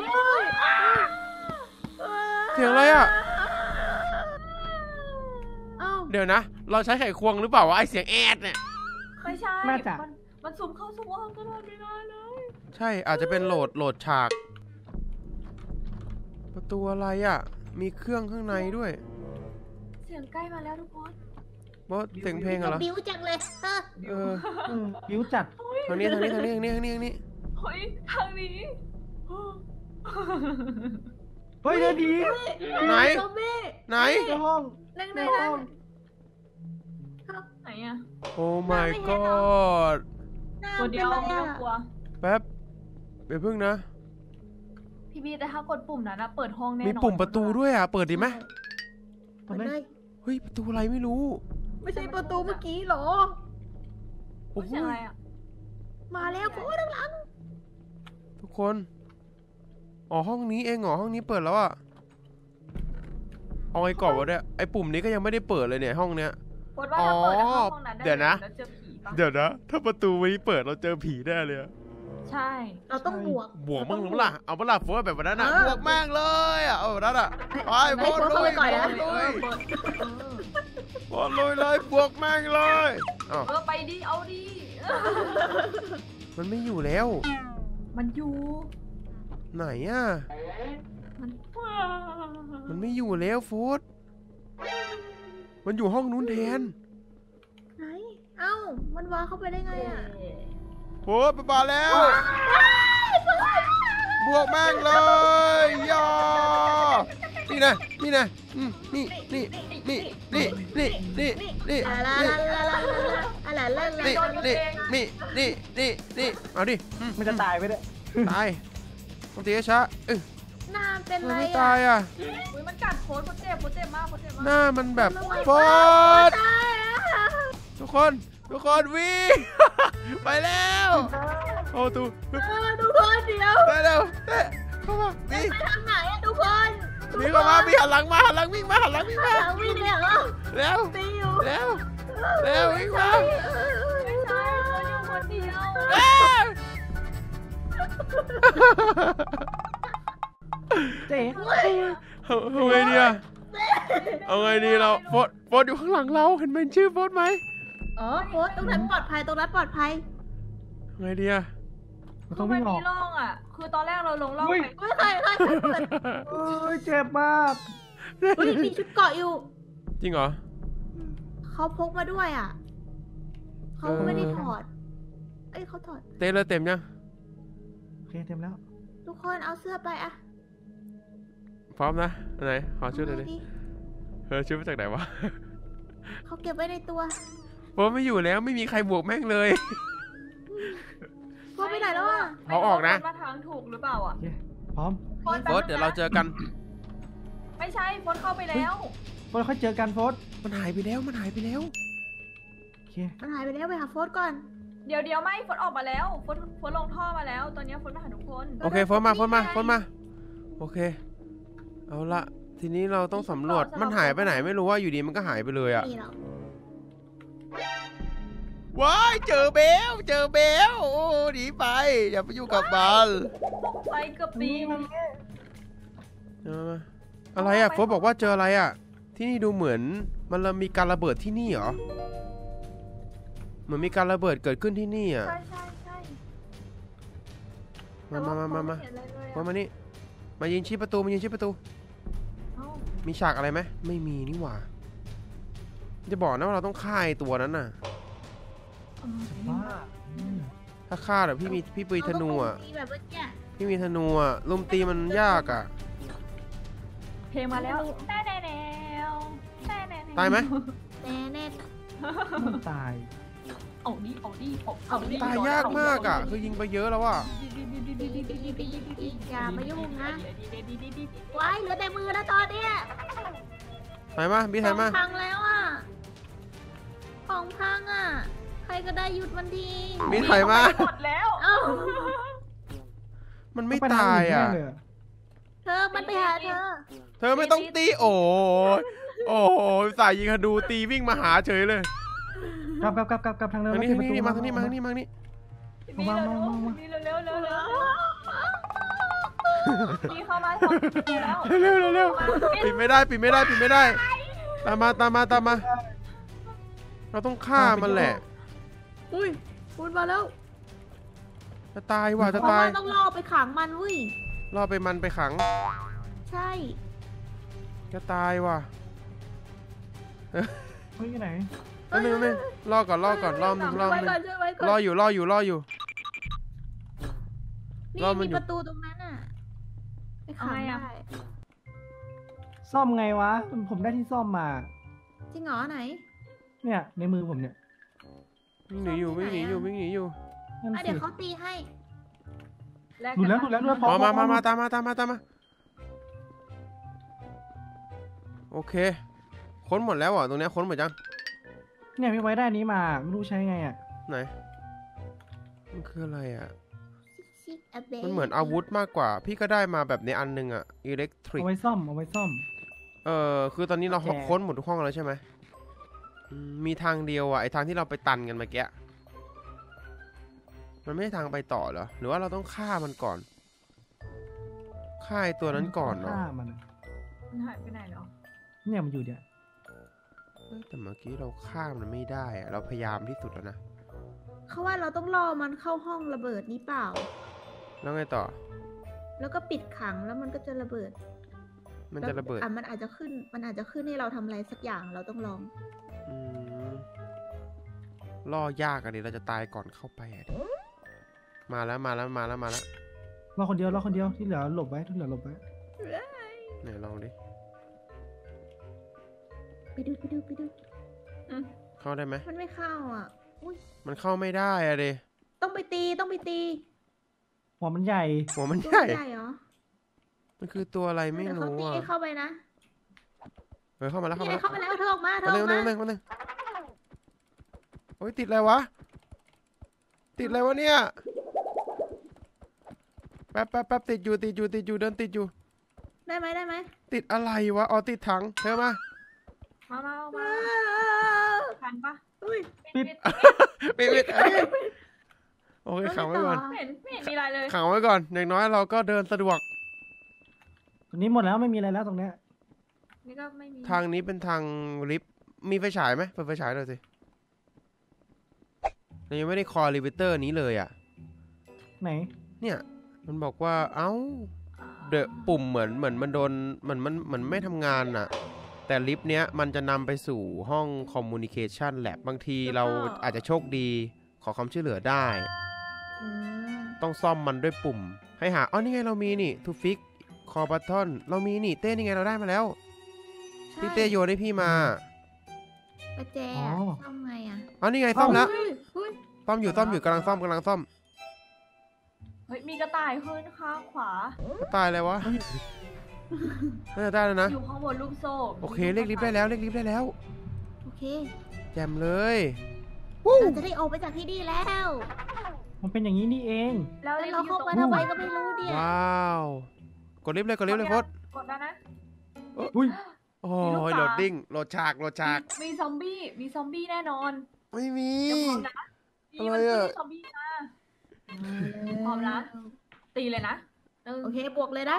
[SPEAKER 1] เสียงอะไรอะ
[SPEAKER 4] เอ้า
[SPEAKER 1] เดี๋ยวนะ เราใช้ไขควงหรือเปล่าวะไอเสียงแอดเนี่ย
[SPEAKER 2] ไม่ใช่
[SPEAKER 3] น่าจะ
[SPEAKER 2] มันมันซูมเข้าซูมออกตลอดเวลาเลย
[SPEAKER 1] ใช่อาจจะเป็นโหลดโหลดฉาก ประตูอะไรอ่ะ มีเครื่องข้างในด้วย
[SPEAKER 2] เสียงใกล้มาแล้วทุกคน
[SPEAKER 1] บอสเสียงเพลงอะเหรอ
[SPEAKER 4] บิ้วจังเลยเออ
[SPEAKER 1] เออ
[SPEAKER 3] เออบิ้วจัด
[SPEAKER 1] ทางนี้ทางนี้ทางนี้ทางนี้ทางนี้ทางนี้
[SPEAKER 2] เฮ้ยทางนี้
[SPEAKER 3] เฮ้ยเดินดี
[SPEAKER 1] ไหน
[SPEAKER 4] ซอมบี้
[SPEAKER 1] ไหน
[SPEAKER 3] ในห้อง
[SPEAKER 4] นั่ง
[SPEAKER 3] ใน
[SPEAKER 4] ใน
[SPEAKER 3] ห้
[SPEAKER 4] นั้
[SPEAKER 3] อน ง
[SPEAKER 2] ไหนอะ
[SPEAKER 1] โอ้ my god
[SPEAKER 4] หน้า
[SPEAKER 2] ตัว
[SPEAKER 4] เป็น
[SPEAKER 2] เดียว
[SPEAKER 4] ไร
[SPEAKER 2] ไม่
[SPEAKER 4] อ่ะ
[SPEAKER 2] ต้องกลัว
[SPEAKER 1] แป๊บเดี๋ยวพึ่งนะ
[SPEAKER 2] พี่บีแต่ถ้ากดปุ่มนั้นนะเปิดห้องแน่นอน
[SPEAKER 1] มีปุ่มประตูด้วยอ่ะ เปิดดีไหม
[SPEAKER 4] เปิดเลย
[SPEAKER 1] เฮ้ย ประตูอะไรไม่รู้
[SPEAKER 4] ไม่ใช่ประตูเมื่อกี้เหรอ
[SPEAKER 1] โอ้
[SPEAKER 2] ไม่
[SPEAKER 1] โห
[SPEAKER 2] ใช่อะไรอะ
[SPEAKER 4] มาแล้วโอ้ยด้านหลัง
[SPEAKER 1] ทุกคน อ๋อห้องนี้เองเหรอห้องนี้เปิดแล้วอ่ะ เอาไอ้กรอบวะเนี่ยไอ้ปุ่มนี้ก็ยังไม่ได้เปิดเลยเนี่ยห้องเนี้ย
[SPEAKER 2] กดว่าถ้าเปิดเข้าห้องนั้นได้
[SPEAKER 1] เดี๋ยวนะ
[SPEAKER 2] แล้วเจอผีปะ
[SPEAKER 1] เดี๋ยวนะ ถ้าประตูนี้เปิดเราเจอผีแน่เลยอะ
[SPEAKER 2] ใช่
[SPEAKER 4] เราต้องบวก
[SPEAKER 1] บวกมั่งหรือเปล่าเอาเปล่าโฟร์แบบนั้นอ่ะ
[SPEAKER 4] เออ
[SPEAKER 1] บวกแม่งเลยอ่ะเอาแบบนั้นอ่ะไปโฟ
[SPEAKER 4] ให้
[SPEAKER 1] ร์
[SPEAKER 4] โฟร์
[SPEAKER 1] ลุ
[SPEAKER 4] เข้าไป
[SPEAKER 1] ย
[SPEAKER 4] ก่อนนะ
[SPEAKER 1] โฟร์ลุย
[SPEAKER 2] เปิดเออ
[SPEAKER 1] โฟร์ลุยเลยบวกแม่งเลยอ้าว
[SPEAKER 2] เออไปดิเอาดิ
[SPEAKER 1] มันไม่อยู่แล้ว
[SPEAKER 2] มันอยู่
[SPEAKER 1] ไหนอ่ะ
[SPEAKER 2] มัน
[SPEAKER 1] มันไม่อยู่แล้วโฟร์มันอยู่ห้องนู้นแทน
[SPEAKER 4] ไหน เอ้า มันวางเข้าไปได้ไงอ่ะ
[SPEAKER 1] โฟร์ไปมาแล้ว บวกแม่งเลยย่อนี่นะนี่นะอืมนี่นี่นี่นี่นี่นี่นี่
[SPEAKER 4] ลาลา
[SPEAKER 1] นี่
[SPEAKER 4] ลาลาลาลาลาลาลา
[SPEAKER 1] นี่นี่นี่นี่นี่นี่เอาดิอืม
[SPEAKER 3] มันจะตายไปเนี่ย
[SPEAKER 1] ตายต้องตีให้ช้าเออ
[SPEAKER 4] หน้าเป็น
[SPEAKER 1] มัน
[SPEAKER 4] ไร
[SPEAKER 1] ไม่
[SPEAKER 4] อ่ะ
[SPEAKER 1] ตายอ่ะ
[SPEAKER 2] อุ้ยมันกัดโคตรโคตรเจ็บโคตรเจ็บมากโคตรเจ็บ
[SPEAKER 1] ห
[SPEAKER 2] มาก
[SPEAKER 1] น้ามันแบบ
[SPEAKER 4] ระวัง
[SPEAKER 1] โฟด
[SPEAKER 4] ตายอ่ะ
[SPEAKER 1] ทุกคนทุกคนวิ่ง ไปแล้วโอ้ตู
[SPEAKER 4] เออทุกคนเดี๋ยว
[SPEAKER 1] ได้แล้วเตะเข้ามาวิ่ง
[SPEAKER 4] ไปทางไหนอ่ะทุกคน
[SPEAKER 1] วิ่งเข้ามาวิ่งหันหลังมาหันหลังวิ่งมาหันหลังวิ่งมา
[SPEAKER 4] ทางวิ่งเลยเหรอ
[SPEAKER 1] แล้ว
[SPEAKER 4] ตีอยู่
[SPEAKER 1] แล้วแล้ววิ่งมา
[SPEAKER 2] ไม่ใช่คนอยู่คนเดียว
[SPEAKER 1] เอ้ย
[SPEAKER 3] เจ๊
[SPEAKER 1] เอาเอาไงดีอะเอาไงดีเราโฟดโฟดอยู่ข้างหลังเราเห็นเป็นชื่อโฟดไหม
[SPEAKER 4] อ๋อโพสตรงนั้นปลอดภัยตรงนั้นปลอดภัย
[SPEAKER 1] เอาไงดีอะ
[SPEAKER 3] มัน
[SPEAKER 2] คื
[SPEAKER 3] ต้อ
[SPEAKER 2] อง มั
[SPEAKER 3] วิ่
[SPEAKER 2] น
[SPEAKER 3] งออ
[SPEAKER 2] มี
[SPEAKER 3] ก
[SPEAKER 2] ร่องอ่ะ คือตอนแรกเราลงร่อง
[SPEAKER 3] เฮ้ย
[SPEAKER 2] ไป
[SPEAKER 4] ไม่เคยเคยเคย
[SPEAKER 3] เอ้ยเจ็บมาก
[SPEAKER 4] เฮ้ยมีชุดเกาะอยู่
[SPEAKER 1] จริงเหรอ
[SPEAKER 4] เขาพกมาด้วยอ่ะ เขาไม่ได้ถอด เอ้ยเขาถอด
[SPEAKER 1] เต้เลยเต็มยัง
[SPEAKER 3] โอเคเต็มแล้ว
[SPEAKER 4] ทุกคนเอาเสื้อไปอะ
[SPEAKER 1] พร้อมนะอันไหนขอชุดหน่อยดิ
[SPEAKER 4] เอาไง
[SPEAKER 1] เออชุดมาจากไหนวะ
[SPEAKER 4] เขาเก็บไว้ในตัว
[SPEAKER 1] โฟดไม่อยู่แล้วไม่มีใครบวกแม่งเลย
[SPEAKER 4] พวกไปไหนแล้วอ่ะ
[SPEAKER 1] เขาออกนะ
[SPEAKER 2] ไม่รู้ว่ามาทางถูกหรือเปล่าอ่ะ
[SPEAKER 3] โอเค พร้อม
[SPEAKER 2] โฟน
[SPEAKER 1] โฟดเดี๋ยวเราเจอกัน
[SPEAKER 2] ไม่ใช่โฟนเข้าไปแล้ว
[SPEAKER 3] โฟนค่อยเจอกันโฟน
[SPEAKER 1] มันหายไปแล้วมันหายไปแล้ว
[SPEAKER 3] โอเค
[SPEAKER 4] มันหายไปแล้วไปหาโฟสก่อน
[SPEAKER 2] เดี๋ยวเดี๋ยวไม่โฟนออกมาแล้วโฟนโฟนลงท่อมาแล้ว ตอนนี้โฟนมาหาทุกคน
[SPEAKER 1] โอเคโฟดมาโฟดมาโฟดมาโอเคเอาละทีนี้เราต้องสำรวจมันหายไปไหนไม่รู้ว่าอยู่ดีมันก็หายไปเลยอะ
[SPEAKER 4] นี่เหรอ
[SPEAKER 1] ว้ายเจอเบลเจอเบลโอ้หนีไปอย่าไปอยู่งกับมัน
[SPEAKER 2] ตกใจเกือบตี
[SPEAKER 1] เอามาอะไรอ่ะโฟร์บอกว่าเจออะไรอ่ะที่นี่ดูเหมือนมันมีการระเบิดที่นี่เหรอเหมือนมีการระเบิดเกิดขึ้นที่นี่อ่ะ
[SPEAKER 2] ใช่ใช่ใช่
[SPEAKER 1] มามามามามา
[SPEAKER 2] แต่ว่ไเห็นอะไรเลย
[SPEAKER 1] มา
[SPEAKER 2] อะ
[SPEAKER 1] มานี่มายิงชี้ประตูมายิงชี้ประตู
[SPEAKER 2] เอ้า
[SPEAKER 1] มีฉากอะไรไหมไม่มีนี่หว่าจะบอกนะว่าเราต้องฆ่าไอ้ตัวนั้นน่ะ
[SPEAKER 2] เออ
[SPEAKER 3] ว่าอืม
[SPEAKER 1] ถ้าฆ่าแบบพี่มีพี่ปีธนูอ่ะ
[SPEAKER 4] เราก็คงมีแบบเมื่อกี้
[SPEAKER 1] พี่มีธนูอ่ะลุมตีมันยากอ่ะ
[SPEAKER 2] เพลงมาแล้วแน่แน่แน่แน่แน่
[SPEAKER 1] ตายไหม
[SPEAKER 4] แน่แน่
[SPEAKER 3] ไม่ตาย
[SPEAKER 2] เอาดิเอาดิเอาเอาดิ
[SPEAKER 1] ตายยากมากอ่ะคือยิงไปเยอะแล้วอ่ะ
[SPEAKER 4] อย่ามายุ่งนะว้ายเหลือแต่มือแล้วตอนเนี้ย
[SPEAKER 1] ถ่ายมาพี่ถ่ายมา
[SPEAKER 4] ของพังแล้วอ่ะของพังอ่ะใครก็ได้หยุดมันที
[SPEAKER 1] พี่ถ่ายมา
[SPEAKER 2] หมดแล้ว
[SPEAKER 4] เอ้า
[SPEAKER 1] มันไม่ตายอ่ะ
[SPEAKER 3] ไปทงนแน่เลย
[SPEAKER 4] เธอมันไปหาเธอ
[SPEAKER 1] เธอไม่ต้องตีโอ้ยโอ้ยสายยิงธนูตีวิ่งมาหาเฉยเลย
[SPEAKER 3] กลับกลับกลับกลับกลับทางเดิม
[SPEAKER 1] ทางนี้
[SPEAKER 3] ปิ
[SPEAKER 1] ทา
[SPEAKER 3] ด
[SPEAKER 1] ง
[SPEAKER 3] ประตู
[SPEAKER 1] นี้มาทางนี้มาทางนี้มาทางนี้
[SPEAKER 2] มีเร็วเร็วมีเร็วเร็วเร็วเร็วมีเข้ามาสองแล้ว
[SPEAKER 1] เร็วเร็วเร็วปิดไม่ได้ปิดไม่ได้ปิดไม่ได้ ตามมาตามมาตามมา เราต้องฆ่ามันแหละ
[SPEAKER 4] อุ้ยพูดมาแล้ว
[SPEAKER 1] จะตายว่ะจะ
[SPEAKER 4] เพราะ
[SPEAKER 1] ตาย
[SPEAKER 4] ว่าต้องล่อไปขังมันเว้ย
[SPEAKER 1] ล่อไปมันไปขัง
[SPEAKER 4] ใช่
[SPEAKER 1] จะตายว่ะ
[SPEAKER 3] เฮ้ยอยู่ไหน
[SPEAKER 1] นั่นนึงนึงล่อก่อนล่อก่อนล่อมึงล่อ
[SPEAKER 4] ไว้
[SPEAKER 1] มึง
[SPEAKER 4] ก่อนช่วยไว้ก่อน
[SPEAKER 1] ล่ออยู่ล่ออยู่ล่ออยู่
[SPEAKER 4] นี่
[SPEAKER 1] รอมัน
[SPEAKER 4] มี
[SPEAKER 1] อยู่
[SPEAKER 4] ประตูตรงนั้นอ่ะไปขังได้
[SPEAKER 3] ซ่อมไงวะ ผมได้ที่ซ่อมมา
[SPEAKER 4] จริงเหรอไหน
[SPEAKER 3] เนี่ยในมือผมเนี่ย
[SPEAKER 1] วิ่งหนีอยู่วิ่งหนีอยู่วิ่งหนีอยู่
[SPEAKER 3] นั่น
[SPEAKER 4] อ่ะ
[SPEAKER 3] สิ
[SPEAKER 4] เดี๋ยวเขาตีให้
[SPEAKER 3] ดูแล้วดูแล้วดูแล้ว
[SPEAKER 1] อ๋อมามามาตามมาตามมาตามมาโอเคค้นหมดแล้วเหรอตรงเนี้ยค้นหมดยัง
[SPEAKER 3] เนี่ยพี่ไว้ได้นี้มาไม่รู้ใช้ไงอ่ะ
[SPEAKER 1] ไหนมันคืออะไรอ่ะ
[SPEAKER 4] ชิคอะเบ
[SPEAKER 1] มันเหมือนอาวุธมากกว่า พี่ก็ได้มาแบบในอันหนึงอ่ะอิเล็กทริก
[SPEAKER 3] เอาไว้ซ่อมเอาไว้ซ่อม
[SPEAKER 1] เออคือตอนนี้เรา
[SPEAKER 3] แก
[SPEAKER 1] ค้นหมดทุกห้องแล้วใช่ไหมอืมมีทางเดียวอ่ะไอทางที่เราไปตันกันเมื่อกี้มันไม่ใช่ทางไปต่อเหรอหรือว่าเราต้องฆ่ามันก่อนฆ่าไอตัวนั้นก่อนเนาะ
[SPEAKER 3] ฆ่ามันอะ
[SPEAKER 2] มันหายไปไหนเนาะ
[SPEAKER 3] เนี่ยมันอยู่เนี่ย
[SPEAKER 1] เอ้ยแต่เมื่อกี้เราฆ่ามันไม่ได้อะเราพยายามที่สุดแล้วนะ
[SPEAKER 4] เขาว่าเราต้องรอมันเข้าห้องระเบิดนี้เปล่า
[SPEAKER 1] แล้วไงต่อ
[SPEAKER 4] แล้วก็ปิดขังแล้วมันก็จะระเบิด
[SPEAKER 1] มันจะระเบิด
[SPEAKER 4] อ่ะมันอาจจะขึ้น มันอาจจะขึ้นให้เราทำอะไรสักอย่างเราต้องลอง
[SPEAKER 1] อืมล่อยากอะดิเราจะตายก่อนเข้าไปอะดิมาแล้วมาแล้วมาแล้วมาแล้ว
[SPEAKER 3] รอคนเดียวรอคนเดียวที่เหลือหลบไว้ที่เหลือหลบไว้
[SPEAKER 1] ไหนลองดิ
[SPEAKER 4] ไปดูไปดูไปดู
[SPEAKER 1] เข้าได้ไหม
[SPEAKER 4] มันไม่เข้าอ่ะ อุ้ย
[SPEAKER 1] มันเข้าไม่ได้อะดิ
[SPEAKER 4] ต้องไปตีต้องไปตี
[SPEAKER 3] หัวมันใหญ่
[SPEAKER 1] หัวมัน
[SPEAKER 4] ตัว
[SPEAKER 1] ใหญ่
[SPEAKER 4] ใหญ่เหรอ
[SPEAKER 1] มันคือตัวอะไรไม่
[SPEAKER 4] เดี๋ยวเขา
[SPEAKER 1] รู้
[SPEAKER 4] ตี
[SPEAKER 1] อ่ะ
[SPEAKER 4] ให้เข้าไปนะ
[SPEAKER 1] เฮ้ยเข้ามาแล้วเข้า
[SPEAKER 4] นี่
[SPEAKER 1] มา
[SPEAKER 4] ไง
[SPEAKER 1] แล้ว
[SPEAKER 4] เข้าไปแล้วเธอออกมาเธอ
[SPEAKER 1] มา
[SPEAKER 4] อ
[SPEAKER 1] หนึ่
[SPEAKER 4] อง ก
[SPEAKER 1] ห
[SPEAKER 4] มา
[SPEAKER 1] นึ่งหนึ่งมาหนึ่งโอ้ยติดอะไรวะ ติดอะไรวะเนี่ย แป๊บแป๊บแป๊บติดอยู่ติดอยู่ติดอยู่เดินติดอยู่
[SPEAKER 4] ได้ไหมได้ไหม
[SPEAKER 1] ติดอะไรวะ อ๋อติดถังเธอมา
[SPEAKER 2] มามามาทันปะ
[SPEAKER 4] อุ้ย
[SPEAKER 3] ปิด
[SPEAKER 1] ปิดปิดเอ้ยโอเคขังไว้ก่อน
[SPEAKER 2] ไม่เห็นไม่เห็นมีอะไรเลย
[SPEAKER 1] ขังไว้ก่อน อย่างน้อยเราก็เดินสะดวก
[SPEAKER 3] ตรงนี้หมดแล้วไม่มีอะไรแล้วตรงเนี้ย
[SPEAKER 2] นี่ก็ไม่มี
[SPEAKER 1] ทางนี้เป็นทางลิฟต์ มีไฟฉายไหมเปิดไฟฉายหน่อยสิเรายังไม่ได้คอลิเวเตอร์นี้เลยอ่ะ
[SPEAKER 3] ไหน
[SPEAKER 1] เนี่ย มันบอกว่า เอ้า เดอะปุ่มเหมือนเหมือนมันโดนเหมือนมันเหมือนไม่ทำงานอ่ะ แต่ลิฟต์เนี้ยมันจะนำไปสู่ห้องคอมมูนิเคชันแลบบางทีเราอาจจะโชคดี ขอความช่วยเหลือได้
[SPEAKER 4] อืม
[SPEAKER 1] ต้องซ่อมมันด้วยปุ่ม ให้หา อ๋อ นี่ไงเรามีนี่ to fix core button เรามีนี่ เต้นี่ไงเราได้มาแล้ว ที่เต้โยนให้พี่มา
[SPEAKER 4] ประแจ
[SPEAKER 3] อ๋อ
[SPEAKER 4] อะซ่อมไงอ่ะ
[SPEAKER 1] อ๋อ นี่ไงซ่อมแล้ว
[SPEAKER 4] เฮ้ยเฮ้ย
[SPEAKER 1] ซ่อมอยู่ซ่อมอยู่กำลังซ่อมกำลังซ่อม
[SPEAKER 2] เฮ้ยมีกระต่ายขึ้นข้างขวา
[SPEAKER 1] ตายเลยวะน่าจะได้แล้วนะ
[SPEAKER 2] อยู่ข้างบนลูกโซ่
[SPEAKER 1] โอเคเรียกลิฟต์ได้แล้วเรียกลิฟต์ได้แล้ว
[SPEAKER 4] โอเค
[SPEAKER 1] แจ่มเลย
[SPEAKER 4] เราจะได้ออกไปจากที่นี่แล้ว
[SPEAKER 3] มันเป็นอย่างนี้นี่เอง
[SPEAKER 2] แล้ว
[SPEAKER 4] แล้ว
[SPEAKER 2] รีบ
[SPEAKER 4] เรา
[SPEAKER 2] อยู่
[SPEAKER 4] เข้า
[SPEAKER 2] ตรง
[SPEAKER 4] มาทำไมก็ไม่รู้เนี่ย
[SPEAKER 1] ว้าว กดลิฟต์เลยกดลิฟต์เลยโฟด
[SPEAKER 2] กดแล้วนะ
[SPEAKER 3] อุ้ย
[SPEAKER 1] โอ้ยโหลดดิ้งโหลดฉากโหลดฉาก
[SPEAKER 2] มีซอมบี้มีซอมบี้แน่นอน
[SPEAKER 1] ไม่มี
[SPEAKER 2] เดี๋ยวพร้อมนะนี่มัน
[SPEAKER 1] อะไร
[SPEAKER 2] คือ
[SPEAKER 1] อะ
[SPEAKER 2] ซอมบี้นะ พร้อมนะ ตีเลยนะหนึ่ง
[SPEAKER 4] โอเคบวกเลยนะ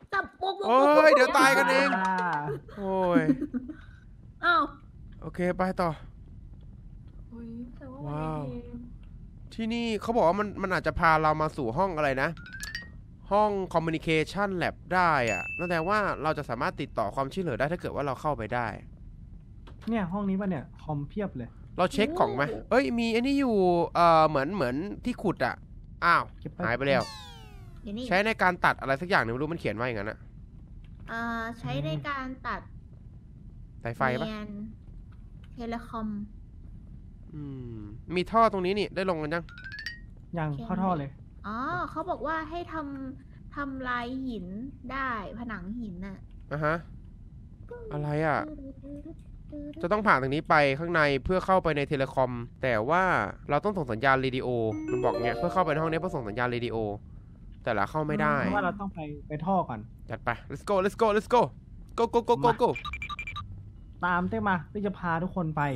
[SPEAKER 4] จับปุ๊บ
[SPEAKER 1] โอ้ยเดี๋ยวตายกันเอง
[SPEAKER 3] อ่า
[SPEAKER 1] โอ้ย
[SPEAKER 4] อ้าว
[SPEAKER 1] โอเคไปต่อ
[SPEAKER 2] อุ้ยแต่ว่า
[SPEAKER 1] ว้าว
[SPEAKER 2] มันเอง
[SPEAKER 1] ที่นี่เขาบอกว่ามันมันอาจจะพาเรามาสู่ห้องอะไรนะ ห้อง Communication Lab ได้อะนั่นแปลว่าเราจะสามารถติดต่อความช่วยเหลือได้ถ้าเกิดว่าเราเข้าไปได้
[SPEAKER 3] เนี่ยห้องนี้ป่ะเนี่ยคอมเพียบเลย
[SPEAKER 1] เราเช็คของไหมเอ้ยมีอันนี้อยู่เอ่อเหมือนเหมือนที่ขุดอะอ้าว
[SPEAKER 3] เก็บไป
[SPEAKER 1] หายไปแล้ว
[SPEAKER 4] เดี๋ยวนี้
[SPEAKER 1] ใช้ในการตัดอะไรสักอย่างหนึ่งไม่รู้มันเขียนว่าอย่างนั้นอะ
[SPEAKER 4] เอ่อใช้ในการตัด
[SPEAKER 1] สายไฟปะ
[SPEAKER 4] เนียนเทเลคอม
[SPEAKER 1] อืมมีท่อตรงนี้นี่ได้ลงกันยัง
[SPEAKER 3] ยังเข้าท่อเลย
[SPEAKER 4] อ๋อเขาบอกว่าให้ทำทำลายหินได้ผนังหินน่ะ
[SPEAKER 1] อ่ะฮะอะไรอะจะต้องผ่านตรงนี้ไปข้างในเพื่อเข้าไปในเทเลคอมแต่ว่าเราต้องส่งสัญญาณเรดิโอมันบอกเงี้ยเพื่อเข้าไปในห้องนี้เพื่อส่งสัญญาณเรดิโอแต่ละเข้าไม่ได้
[SPEAKER 3] เพราะว่าเราต้องไปไปท่อก่อน
[SPEAKER 1] จัดไป let's go let's go let's go go go go go go
[SPEAKER 3] ตามเต้มาเต้จะพาทุกคนไป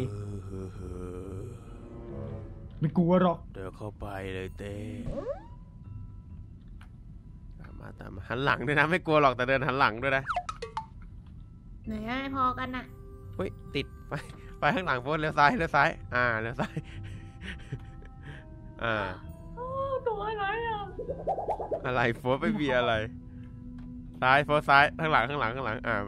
[SPEAKER 3] ไม่กลัวหรอก
[SPEAKER 1] เดินเข้าไปเลยเต้ตามมาตามมาหันหลังด้วยนะไม่กลัวหรอกแต่เดินหันหลังด้วยนะ
[SPEAKER 4] เหนื่อยไม่พอกันน่ะ
[SPEAKER 1] เฮ้ยติดไปไปข้างหลังโฟนเลี้ยวซ้ายเลี้ยวซ้ายอ่าเลี้ยวซ้ายอ่า
[SPEAKER 2] อ้าวตัวอะไรอ่ะ
[SPEAKER 1] อะไรโฟนไม่มีอะไรซ้ายโฟนซ้ายข้างหลังข้างหลังข้างหลังอ่าไป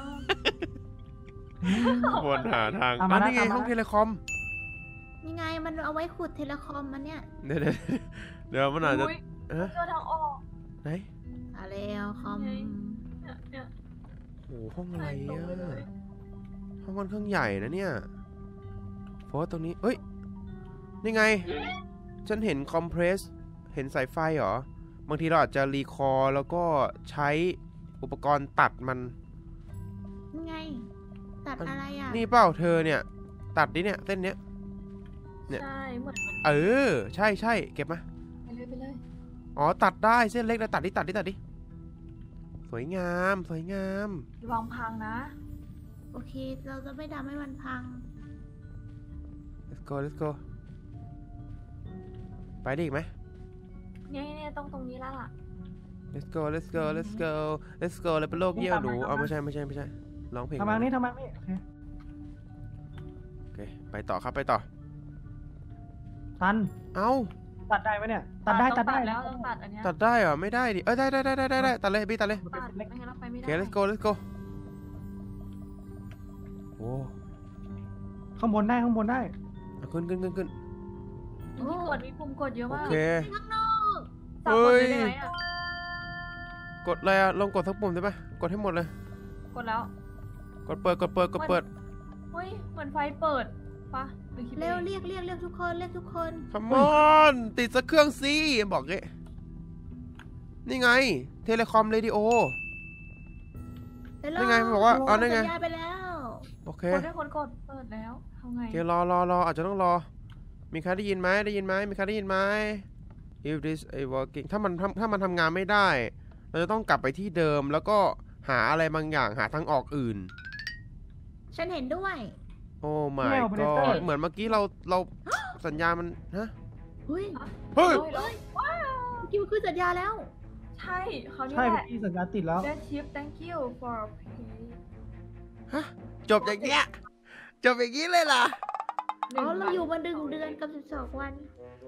[SPEAKER 2] อ้าว
[SPEAKER 1] วนหาทาง
[SPEAKER 3] ตาม
[SPEAKER 1] อ่ะ
[SPEAKER 3] มานะ
[SPEAKER 1] นี่ไง
[SPEAKER 3] ตามมานะ
[SPEAKER 1] ห้องเทเลคอม
[SPEAKER 4] นี่ไงมันเอาไว้ขุดเทเลคอมมันเนี่ย
[SPEAKER 1] เดี๋ยวเดี๋ยวเดี๋ยวมันอาจจะ
[SPEAKER 2] อุ๊ย
[SPEAKER 1] เอ๊ะ
[SPEAKER 2] เจอทางออก
[SPEAKER 1] ไหน
[SPEAKER 4] อะไรคอม
[SPEAKER 2] เนี่ยเนี่ย
[SPEAKER 1] โอ้ห้องอะไร
[SPEAKER 2] หายตรง
[SPEAKER 1] อ่ะ
[SPEAKER 2] ไปเลย
[SPEAKER 1] ห้องค่อนข้างใหญ่นะเนี่ยโฟนตรงนี้เอ้ยนี่ไง ฉันเห็นคอมเพรสเห็นสายไฟเหรอบางทีเราอาจจะรีคอร์แล้วก็ใช้อุปกรณ์ตัดมัน
[SPEAKER 4] นี่ไง ตัดอะไรอ่ะ
[SPEAKER 1] นี่เปล่าเธอเนี่ย ตัดดิเนี่ยเส้นเนี้ย เนี่ย
[SPEAKER 2] ใช่เหมือนมัน
[SPEAKER 1] เออ ใช่ใช่เก็บมา
[SPEAKER 2] ไปเลยไปเลย
[SPEAKER 1] อ๋อตัดได้เส้นเล็กแล้วตัดดิตัดดิตัดดิสวยงามสวยงาม
[SPEAKER 2] ระวังพังนะ
[SPEAKER 4] โอเค เราจะไม่ทำให้มันพัง
[SPEAKER 1] let's go let's go ไปได้อีกไหม
[SPEAKER 2] เนี่ยเนี่ยต้องตรงนี้แล้วล่ะ
[SPEAKER 1] let's go let's go let's go let's go แล้วเป็นโลกเยี่ยวหนูเอาไม่ใช่ไม่ใช่ไม่ใช่ร้องเพลง
[SPEAKER 3] ทำมานี้ทำมานี้โอเค
[SPEAKER 1] โอเคไปต่อครับไปต่อ
[SPEAKER 3] ตัน
[SPEAKER 1] เอ้า
[SPEAKER 3] ตัดได้ไหมเนี่ย ตัดได้
[SPEAKER 2] ต้
[SPEAKER 3] ตั
[SPEAKER 2] อ
[SPEAKER 3] ด
[SPEAKER 2] ง
[SPEAKER 3] ได้
[SPEAKER 2] แล้วต้องตัดอันเนี้ย
[SPEAKER 1] ตัดได้เหรอไม่ได้ดิเอ้ยได้ได้ได้ได้ได้ได้ตัดเลยพี่ตัดเลย
[SPEAKER 2] ตัดไม่งั้นเราไปไม่
[SPEAKER 1] โอ
[SPEAKER 2] ได้
[SPEAKER 1] เค let's go let's go โอ้
[SPEAKER 3] ข้างบนได้ข้างบนได้
[SPEAKER 1] เอาขึ้นขึ้นขึ้นขึ้น
[SPEAKER 2] มีกดมีปุ่มกดเยอะ
[SPEAKER 1] โอ
[SPEAKER 2] มาก
[SPEAKER 1] เค
[SPEAKER 4] ข้างนอก
[SPEAKER 2] สับกดเลยได้ไหมอ่ะ
[SPEAKER 1] กดอะไรอะลองกดสักปุ่มได้ปะกดให้หมดเลย
[SPEAKER 2] กดแล้ว
[SPEAKER 1] กดเปิดกดเปิดกดเปิด
[SPEAKER 2] เฮ้ยเหมือนไฟเปิดปะหรือคิด
[SPEAKER 4] เร็ว
[SPEAKER 2] อง
[SPEAKER 4] เรียกเรียกเรียกทุกคนเรียกทุกคน
[SPEAKER 1] come on ติดสักเครื่องสิบอกงี้นี่ไงเทเลคอมเรดิโอ
[SPEAKER 4] Hello
[SPEAKER 1] นี่ไงมันบอกว่าอ๋อนี่ไง
[SPEAKER 4] สัญญาณไปแล้ว
[SPEAKER 1] โอเค
[SPEAKER 2] กดให้คนกดเปิดแล้วทำไง
[SPEAKER 1] โอเครอรอรออาจจะต้องรอ มีใครได้ยินไหมได้ยินไหมมีใครได้ยินไหม if this is working ถ้ามันทำถ้ามันทำงานไม่ได้ เราจะต้องกลับไปที่เดิมแล้วก็หาอะไรบางอย่างหาทางออกอื่น
[SPEAKER 4] ฉันเห็นด้วย
[SPEAKER 1] โอ้ my
[SPEAKER 3] เนี่ย operator
[SPEAKER 1] god เหมือนเมื่อกี้เราเราสัญญาณมันฮะ
[SPEAKER 4] เฮ้ย
[SPEAKER 1] เฮ้ย
[SPEAKER 2] เฮ้ยว้าว
[SPEAKER 4] เมื่อกี้มันคือสัญญาแล้ว
[SPEAKER 2] ใช่เขานี่
[SPEAKER 3] ใช่
[SPEAKER 2] แห
[SPEAKER 3] เมื่อ
[SPEAKER 2] ละ
[SPEAKER 3] กี้สัญญาณติดแล้ว
[SPEAKER 2] That ship thank you for pay
[SPEAKER 1] ฮะจบอย่างเงี้ยจบอย่างงี้เลยล่ะ
[SPEAKER 4] อ๋อ เราอยู่มาหนึ่งเดือนกับสิบสองวัน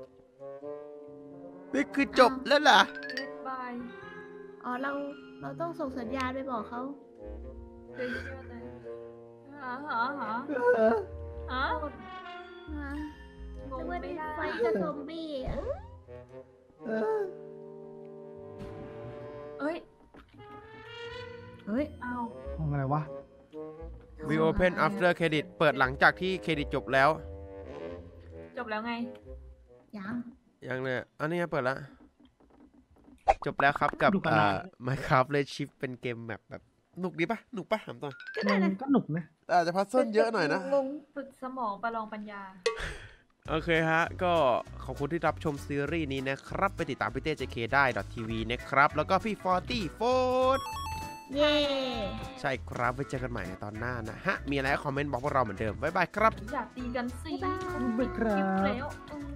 [SPEAKER 1] นี่คือจบแล้วล่ะ
[SPEAKER 2] บาย
[SPEAKER 4] อ๋อ เรา เราต้องส่งสัญญาณไปบอกเขา
[SPEAKER 2] thank you หาหาหาหา
[SPEAKER 4] ฮะ
[SPEAKER 2] งง
[SPEAKER 4] นึกว่า
[SPEAKER 2] ไม่
[SPEAKER 4] นี่
[SPEAKER 2] ได้
[SPEAKER 4] ไฟกับซอมบี้อะ
[SPEAKER 2] เอ้ย
[SPEAKER 4] เฮ้ย
[SPEAKER 2] เอา
[SPEAKER 3] ห้องอะไรวะ
[SPEAKER 1] we open after credit เปิดหลังจากที่เครดิตจบแล้ว
[SPEAKER 2] จบแล้วไง
[SPEAKER 4] ยัง
[SPEAKER 1] ยังเนี่ยอันนี้เปิดแล้ว จบแล้วครับกับ
[SPEAKER 3] ดูกัน
[SPEAKER 1] อ่า
[SPEAKER 3] นะ
[SPEAKER 1] Minecraft Red Shift เป็นเกมแบบแบบหนุกดีปะหนุกปะถามต่อ
[SPEAKER 4] ก็ได้นะ
[SPEAKER 3] ก็หนุกนะ
[SPEAKER 1] แต่อาจจะพัซเซิลเยอะหน่อยนะ
[SPEAKER 2] งงฝึกสมองประลองปัญญา
[SPEAKER 1] โอเคฮะ ก็ขอบคุณที่รับชมซีรีส์นี้นะครับ ไปติดตามพี่เต้ เจ เค ได้ .tv นะครับ แล้วก็พี่ ฟอร์ตี้ โฟร์
[SPEAKER 4] เย่
[SPEAKER 1] ใช่ครับ ไว้เจอกันใหม่ในตอนหน้านะฮะ มีอะไรคอมเมนต์บอกพวกเราเหมือนเดิม บ๊ายบายครับ
[SPEAKER 2] อยากตีกันสิ
[SPEAKER 3] บ๊ายบายครับ
[SPEAKER 2] แล้วอืม